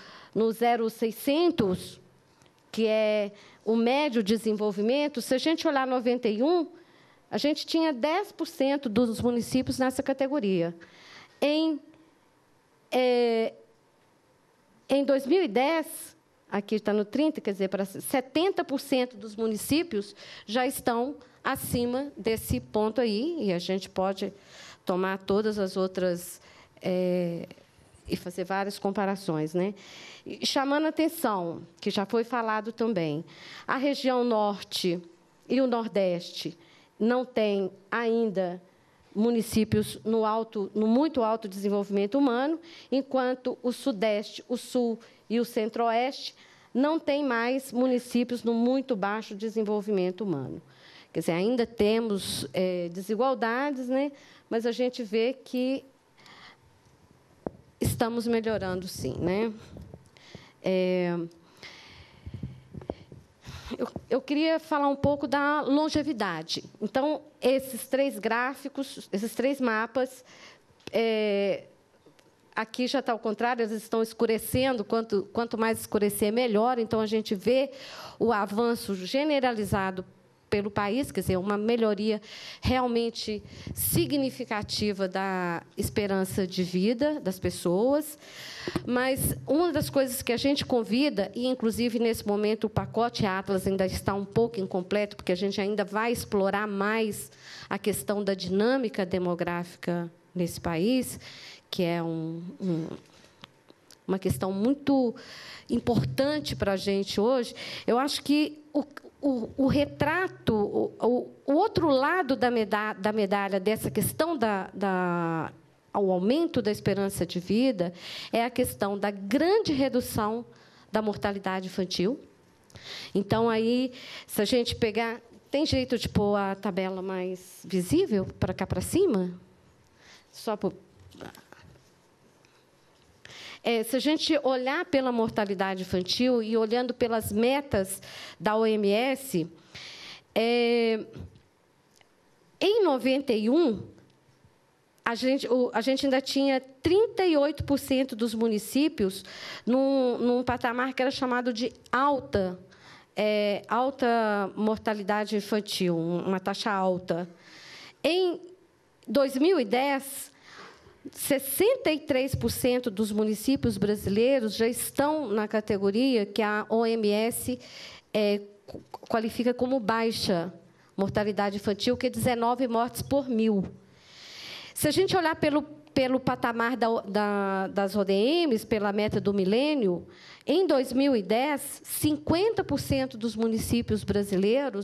0,600, que é o médio desenvolvimento. Se a gente olhar 91, a gente tinha 10% dos municípios nessa categoria. Em 2010, aqui está no 30, quer dizer, para 70% dos municípios já estão acima desse ponto aí, e a gente pode tomar todas as outras e fazer várias comparações, né? E chamando a atenção, que já foi falado também, a região norte e o nordeste não têm ainda municípios no muito alto desenvolvimento humano, enquanto o sudeste, o sul e o centro-oeste não têm mais municípios no muito baixo desenvolvimento humano. Quer dizer, ainda temos desigualdades, né? Mas a gente vê que estamos melhorando, sim, né? Eu queria falar um pouco da longevidade. Então, esses 3 gráficos, esses 3 mapas, aqui já está ao contrário, eles estão escurecendo, quanto mais escurecer, melhor. Então, a gente vê o avanço generalizado pelo país, quer dizer, uma melhoria realmente significativa da esperança de vida das pessoas. Mas uma das coisas que a gente convida, e, inclusive, nesse momento, o pacote Atlas ainda está um pouco incompleto, porque a gente ainda vai explorar mais a questão da dinâmica demográfica nesse país, que é uma questão muito importante para a gente hoje. Eu acho que o retrato, o outro lado da medalha dessa questão ao aumento da esperança de vida é a questão da grande redução da mortalidade infantil. Então, aí, se a gente pegar... Tem jeito de pôr a tabela mais visível para cá para cima? Só por... se a gente olhar pela mortalidade infantil e olhando pelas metas da OMS, em 91, a gente ainda tinha 38% dos municípios num patamar que era chamado de alta mortalidade infantil, uma taxa alta. Em 2010, 63% dos municípios brasileiros já estão na categoria que a OMS qualifica como baixa mortalidade infantil, que é 19 mortes por 1.000. Se a gente olhar pelo patamar das ODMs, pela meta do milênio, em 2010, 50% dos municípios brasileiros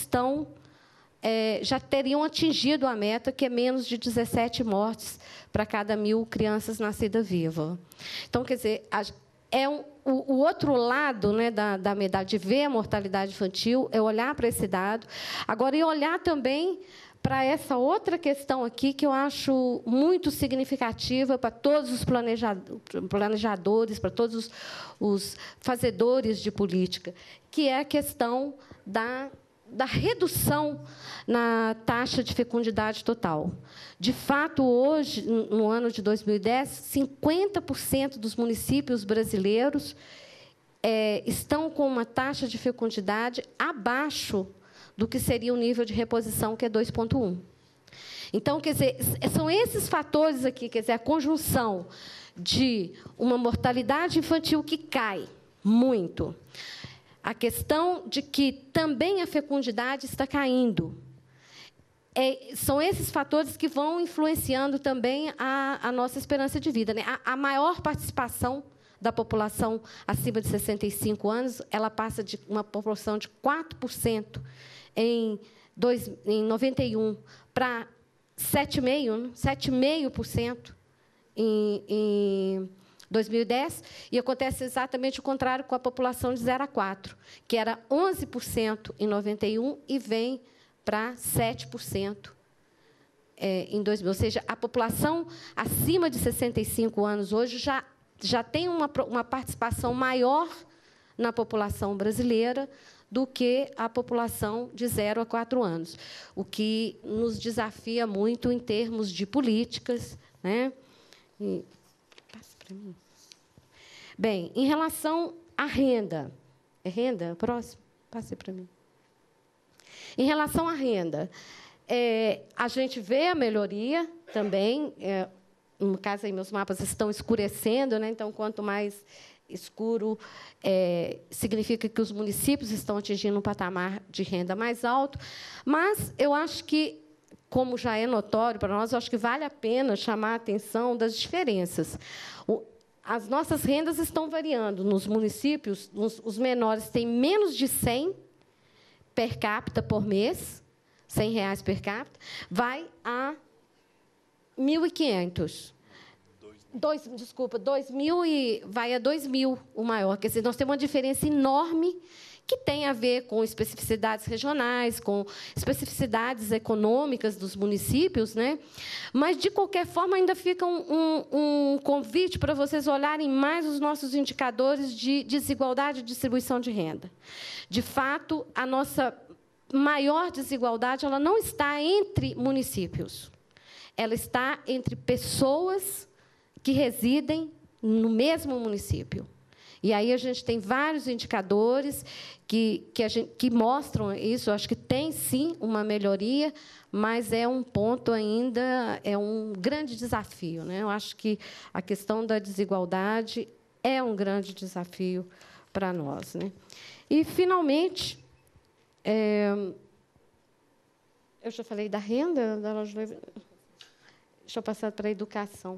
já teriam atingido a meta, que é menos de 17 mortes para cada 1.000 crianças nascidas vivas. Então, quer dizer, o outro lado, né, da medalha de ver a mortalidade infantil é olhar para esse dado. Agora, e olhar também para essa outra questão aqui, que eu acho muito significativa para todos os planejadores, para todos os fazedores de política, que é a questão da redução na taxa de fecundidade total. De fato, hoje, no ano de 2010, 50% dos municípios brasileiros estão com uma taxa de fecundidade abaixo do que seria o nível de reposição, que é 2,1. Então, quer dizer, são esses fatores aqui, quer dizer, a conjunção de uma mortalidade infantil que cai muito, a questão de que também a fecundidade está caindo. São esses fatores que vão influenciando também a nossa esperança de vida, né? A maior participação da população acima de 65 anos, ela passa de uma proporção de 4% em 91 para 7,5% em 2010, e acontece exatamente o contrário com a população de 0 a 4, que era 11% em 91 e vem para 7% em 2000. Ou seja, a população acima de 65 anos hoje já tem uma participação maior na população brasileira do que a população de 0 a 4 anos, o que nos desafia muito em termos de políticas, né? Passa para mim. Bem, em relação à renda... É renda? Próximo? Passe para mim. Em relação à renda, A gente vê a melhoria também. No caso, aí, meus mapas estão escurecendo, né? Então, quanto mais escuro, significa que os municípios estão atingindo um patamar de renda mais alto. Mas eu acho que, como já é notório para nós, eu acho que vale a pena chamar a atenção das diferenças. As nossas rendas estão variando. Nos municípios, os menores têm menos de 100 per capita por mês, R$100 per capita, vai a 1.500. Desculpa, 2.000 e vai a 2.000 o maior. Quer dizer, nós temos uma diferença enorme que tem a ver com especificidades regionais, com especificidades econômicas dos municípios, né? Mas, de qualquer forma, ainda fica um convite para vocês olharem mais os nossos indicadores de desigualdade e distribuição de renda. De fato, a nossa maior desigualdade ela não está entre municípios, ela está entre pessoas que residem no mesmo município. E aí a gente tem vários indicadores que mostram isso. Eu acho que tem, sim, uma melhoria, mas é um ponto ainda, é um grande desafio, né? Eu acho que a questão da desigualdade é um grande desafio para nós, né? E, finalmente, eu já falei da renda, deixa eu passar para a educação.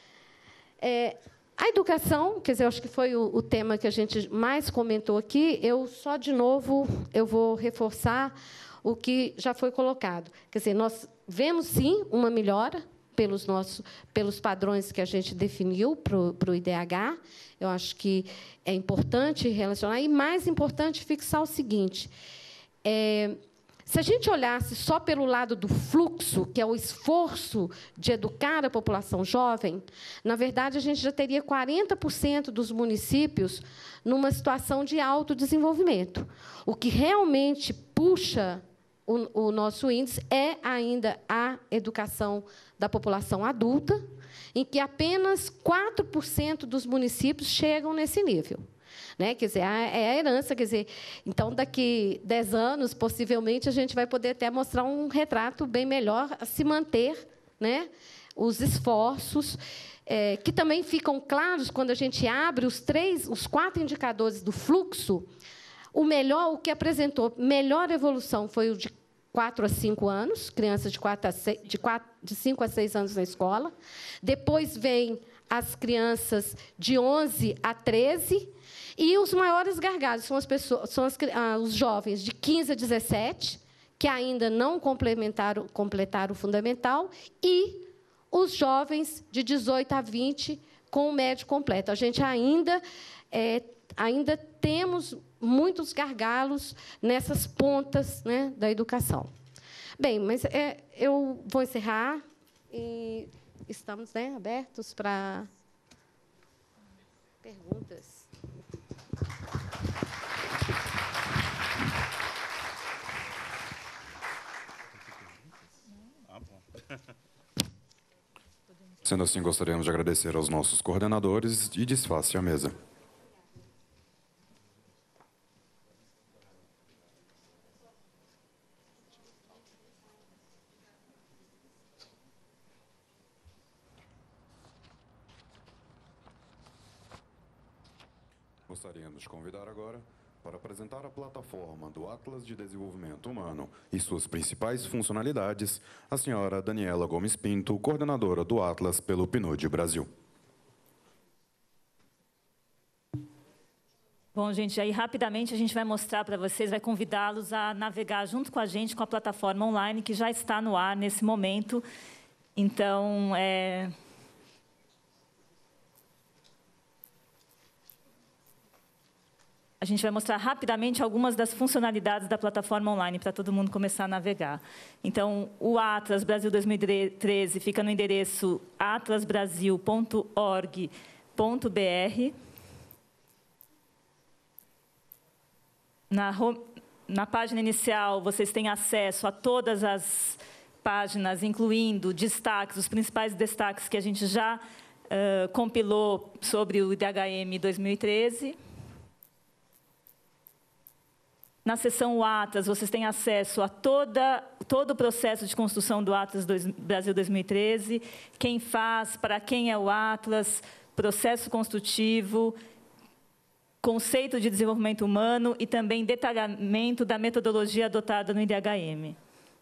A educação, quer dizer, eu acho que foi o tema que a gente mais comentou aqui. De novo, eu vou reforçar o que já foi colocado. Quer dizer, nós vemos, sim, uma melhora pelos padrões que a gente definiu para o IDH. Eu acho que é importante relacionar. E, mais importante, fixar o seguinte. Se a gente olhasse só pelo lado do fluxo, que é o esforço de educar a população jovem, na verdade, a gente já teria 40% dos municípios numa situação de alto desenvolvimento. O que realmente puxa o nosso índice é ainda a educação da população adulta, em que apenas 4% dos municípios chegam nesse nível. Né? Quer dizer, é a herança. Quer dizer, então, daqui 10 anos, possivelmente, a gente vai poder até mostrar um retrato bem melhor a se manter, né? Os esforços, que também ficam claros quando a gente abre os 4 indicadores do fluxo. O que apresentou melhor evolução foi o de 4 a 5 anos, crianças de 5 a 6 anos na escola. Depois vem as crianças de 11 a 13. E os maiores gargalos são os jovens de 15 a 17, que ainda não completaram o fundamental, e os jovens de 18 a 20 com o médio completo. A gente ainda temos muitos gargalos nessas pontas, né, da educação. Bem, mas eu vou encerrar e estamos, né, abertos para perguntas. Sendo assim, gostaríamos de agradecer aos nossos coordenadores e desface a mesa. Gostaríamos de convidar agora para apresentar a plataforma do Atlas de Desenvolvimento Humano e suas principais funcionalidades, a senhora Daniela Gomes Pinto, coordenadora do Atlas pelo PNUD Brasil. Bom, gente, aí rapidamente a gente vai mostrar para vocês, vai convidá-los a navegar junto com a gente com a plataforma online que já está no ar nesse momento. Então, a gente vai mostrar rapidamente algumas das funcionalidades da plataforma online para todo mundo começar a navegar. Então, o Atlas Brasil 2013 fica no endereço atlasbrasil.org.br. Na página inicial, vocês têm acesso a todas as páginas, incluindo destaques, os principais destaques que a gente já compilou sobre o IDHM 2013. Na seção Atlas, vocês têm acesso a todo o processo de construção do Atlas Brasil 2013, quem faz, para quem é o Atlas, processo construtivo, conceito de desenvolvimento humano e também detalhamento da metodologia adotada no IDHM.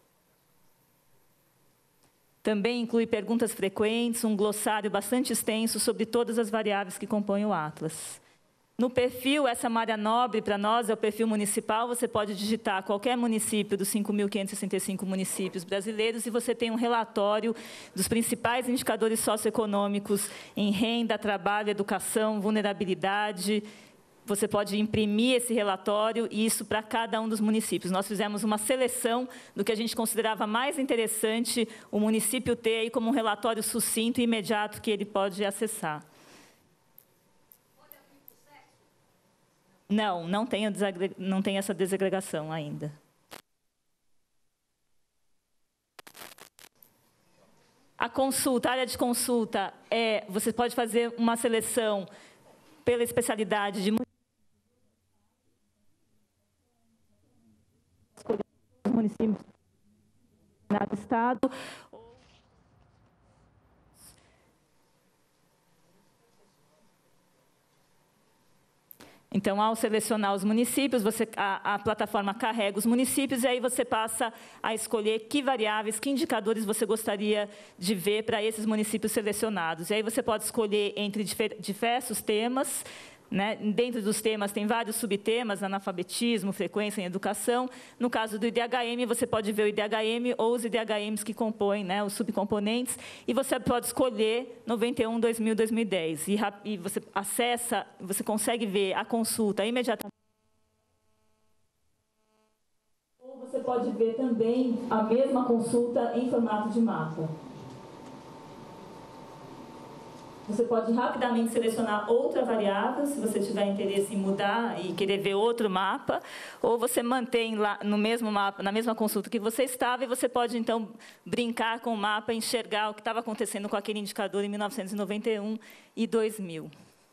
Também inclui perguntas frequentes, um glossário bastante extenso sobre todas as variáveis que compõem o Atlas. No perfil, essa malha nobre para nós é o perfil municipal. Você pode digitar qualquer município dos 5.565 municípios brasileiros e você tem um relatório dos principais indicadores socioeconômicos em renda, trabalho, educação, vulnerabilidade. Você pode imprimir esse relatório e isso para cada um dos municípios. Nós fizemos uma seleção do que a gente considerava mais interessante o município ter aí como um relatório sucinto e imediato que ele pode acessar. Não tem essa desagregação ainda. A área de consulta você pode fazer uma seleção pela especialidade de municípios do estado. Então, ao selecionar os municípios, a plataforma carrega os municípios e aí você passa a escolher que variáveis, que indicadores você gostaria de ver para esses municípios selecionados. E aí você pode escolher entre diversos temas, né? Dentro dos temas tem vários subtemas, analfabetismo, frequência em educação. No caso do IDHM, você pode ver o IDHM ou os IDHMs que compõem, né, os subcomponentes, e você pode escolher 91, 2000, 2010. E você acessa, você consegue ver a consulta imediatamente. Ou você pode ver também a mesma consulta em formato de mapa. Você pode rapidamente selecionar outra variável, se você tiver interesse em mudar e querer ver outro mapa, ou você mantém lá no mesmo mapa, na mesma consulta que você estava, e você pode, então, brincar com o mapa, enxergar o que estava acontecendo com aquele indicador em 1991 e 2000.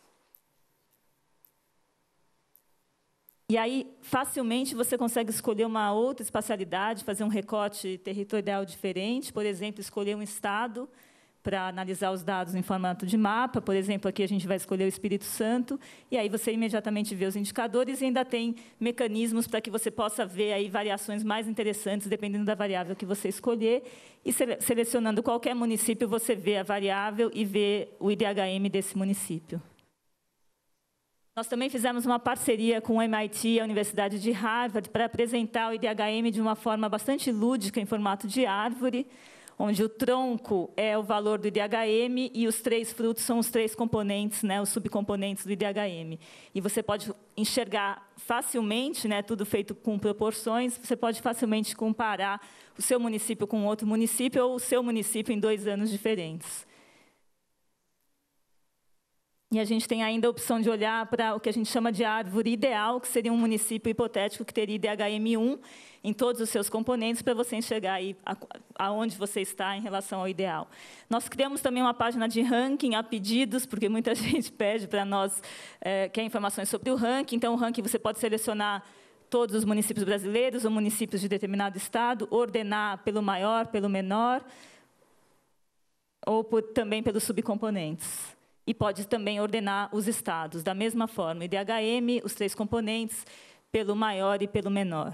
E aí, facilmente, você consegue escolher uma outra espacialidade, fazer um recorte territorial diferente, por exemplo, escolher um estado para analisar os dados em formato de mapa. Por exemplo, aqui a gente vai escolher o Espírito Santo, e aí você imediatamente vê os indicadores e ainda tem mecanismos para que você possa ver aí variações mais interessantes, dependendo da variável que você escolher. E selecionando qualquer município, você vê a variável e vê o IDHM desse município. Nós também fizemos uma parceria com o MIT, a Universidade de Harvard, para apresentar o IDHM de uma forma bastante lúdica, em formato de árvore, onde o tronco é o valor do IDHM e os 3 frutos são os 3 componentes, né, os subcomponentes do IDHM. E você pode enxergar facilmente, né, tudo feito com proporções, você pode facilmente comparar o seu município com outro município ou o seu município em 2 anos diferentes. E a gente tem ainda a opção de olhar para o que a gente chama de árvore ideal, que seria um município hipotético que teria IDHM1 em todos os seus componentes, para você enxergar aí aonde você está em relação ao ideal. Nós criamos também uma página de ranking a pedidos, porque muita gente pede para nós, quer informações sobre o ranking. Então, o ranking você pode selecionar todos os municípios brasileiros ou municípios de determinado estado, ordenar pelo maior, pelo menor, ou também pelos subcomponentes. E pode também ordenar os estados, da mesma forma, IDHM, os 3 componentes, pelo maior e pelo menor.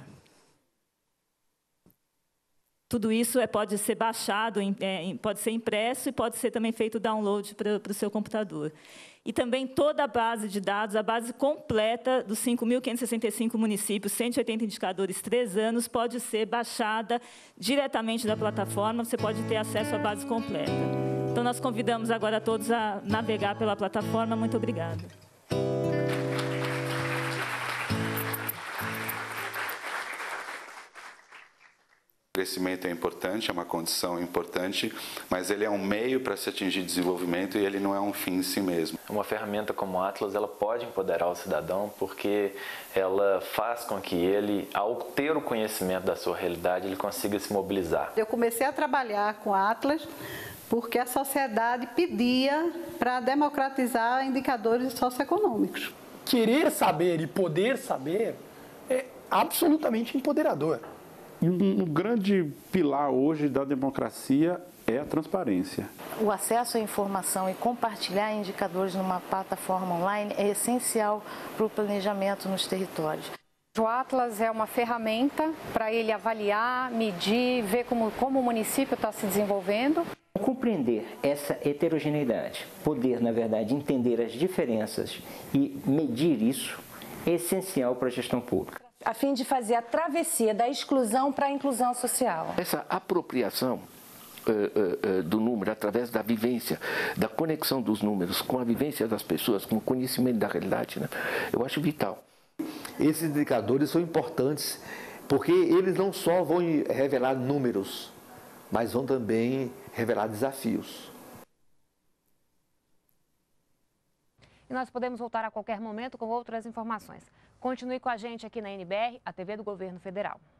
Tudo isso pode ser baixado, pode ser impresso e pode ser também feito download para o seu computador. E também toda a base de dados, a base completa dos 5.565 municípios, 180 indicadores, 3 anos, pode ser baixada diretamente da plataforma, você pode ter acesso à base completa. Então, nós convidamos agora todos a navegar pela plataforma. Muito obrigada. O crescimento é importante, é uma condição importante, mas ele é um meio para se atingir desenvolvimento e ele não é um fim em si mesmo. Uma ferramenta como o Atlas, ela pode empoderar o cidadão porque ela faz com que ele, ao ter o conhecimento da sua realidade, ele consiga se mobilizar. Eu comecei a trabalhar com o Atlas porque a sociedade pedia para democratizar indicadores socioeconômicos. Querer saber e poder saber absolutamente empoderador. Um grande pilar hoje da democracia é a transparência. O acesso à informação e compartilhar indicadores numa plataforma online é essencial para o planejamento nos territórios. O Atlas é uma ferramenta para ele avaliar, medir, ver como o município está se desenvolvendo. Compreender essa heterogeneidade, poder, na verdade, entender as diferenças e medir isso é essencial para a gestão pública. A fim de fazer a travessia da exclusão para a inclusão social. Essa apropriação do número através da vivência, da conexão dos números com a vivência das pessoas, com o conhecimento da realidade, né? Eu acho vital. Esses indicadores são importantes porque eles não só vão revelar números, mas vão também revelar desafios. E nós podemos voltar a qualquer momento com outras informações. Continue com a gente aqui na NBR, a TV do Governo Federal.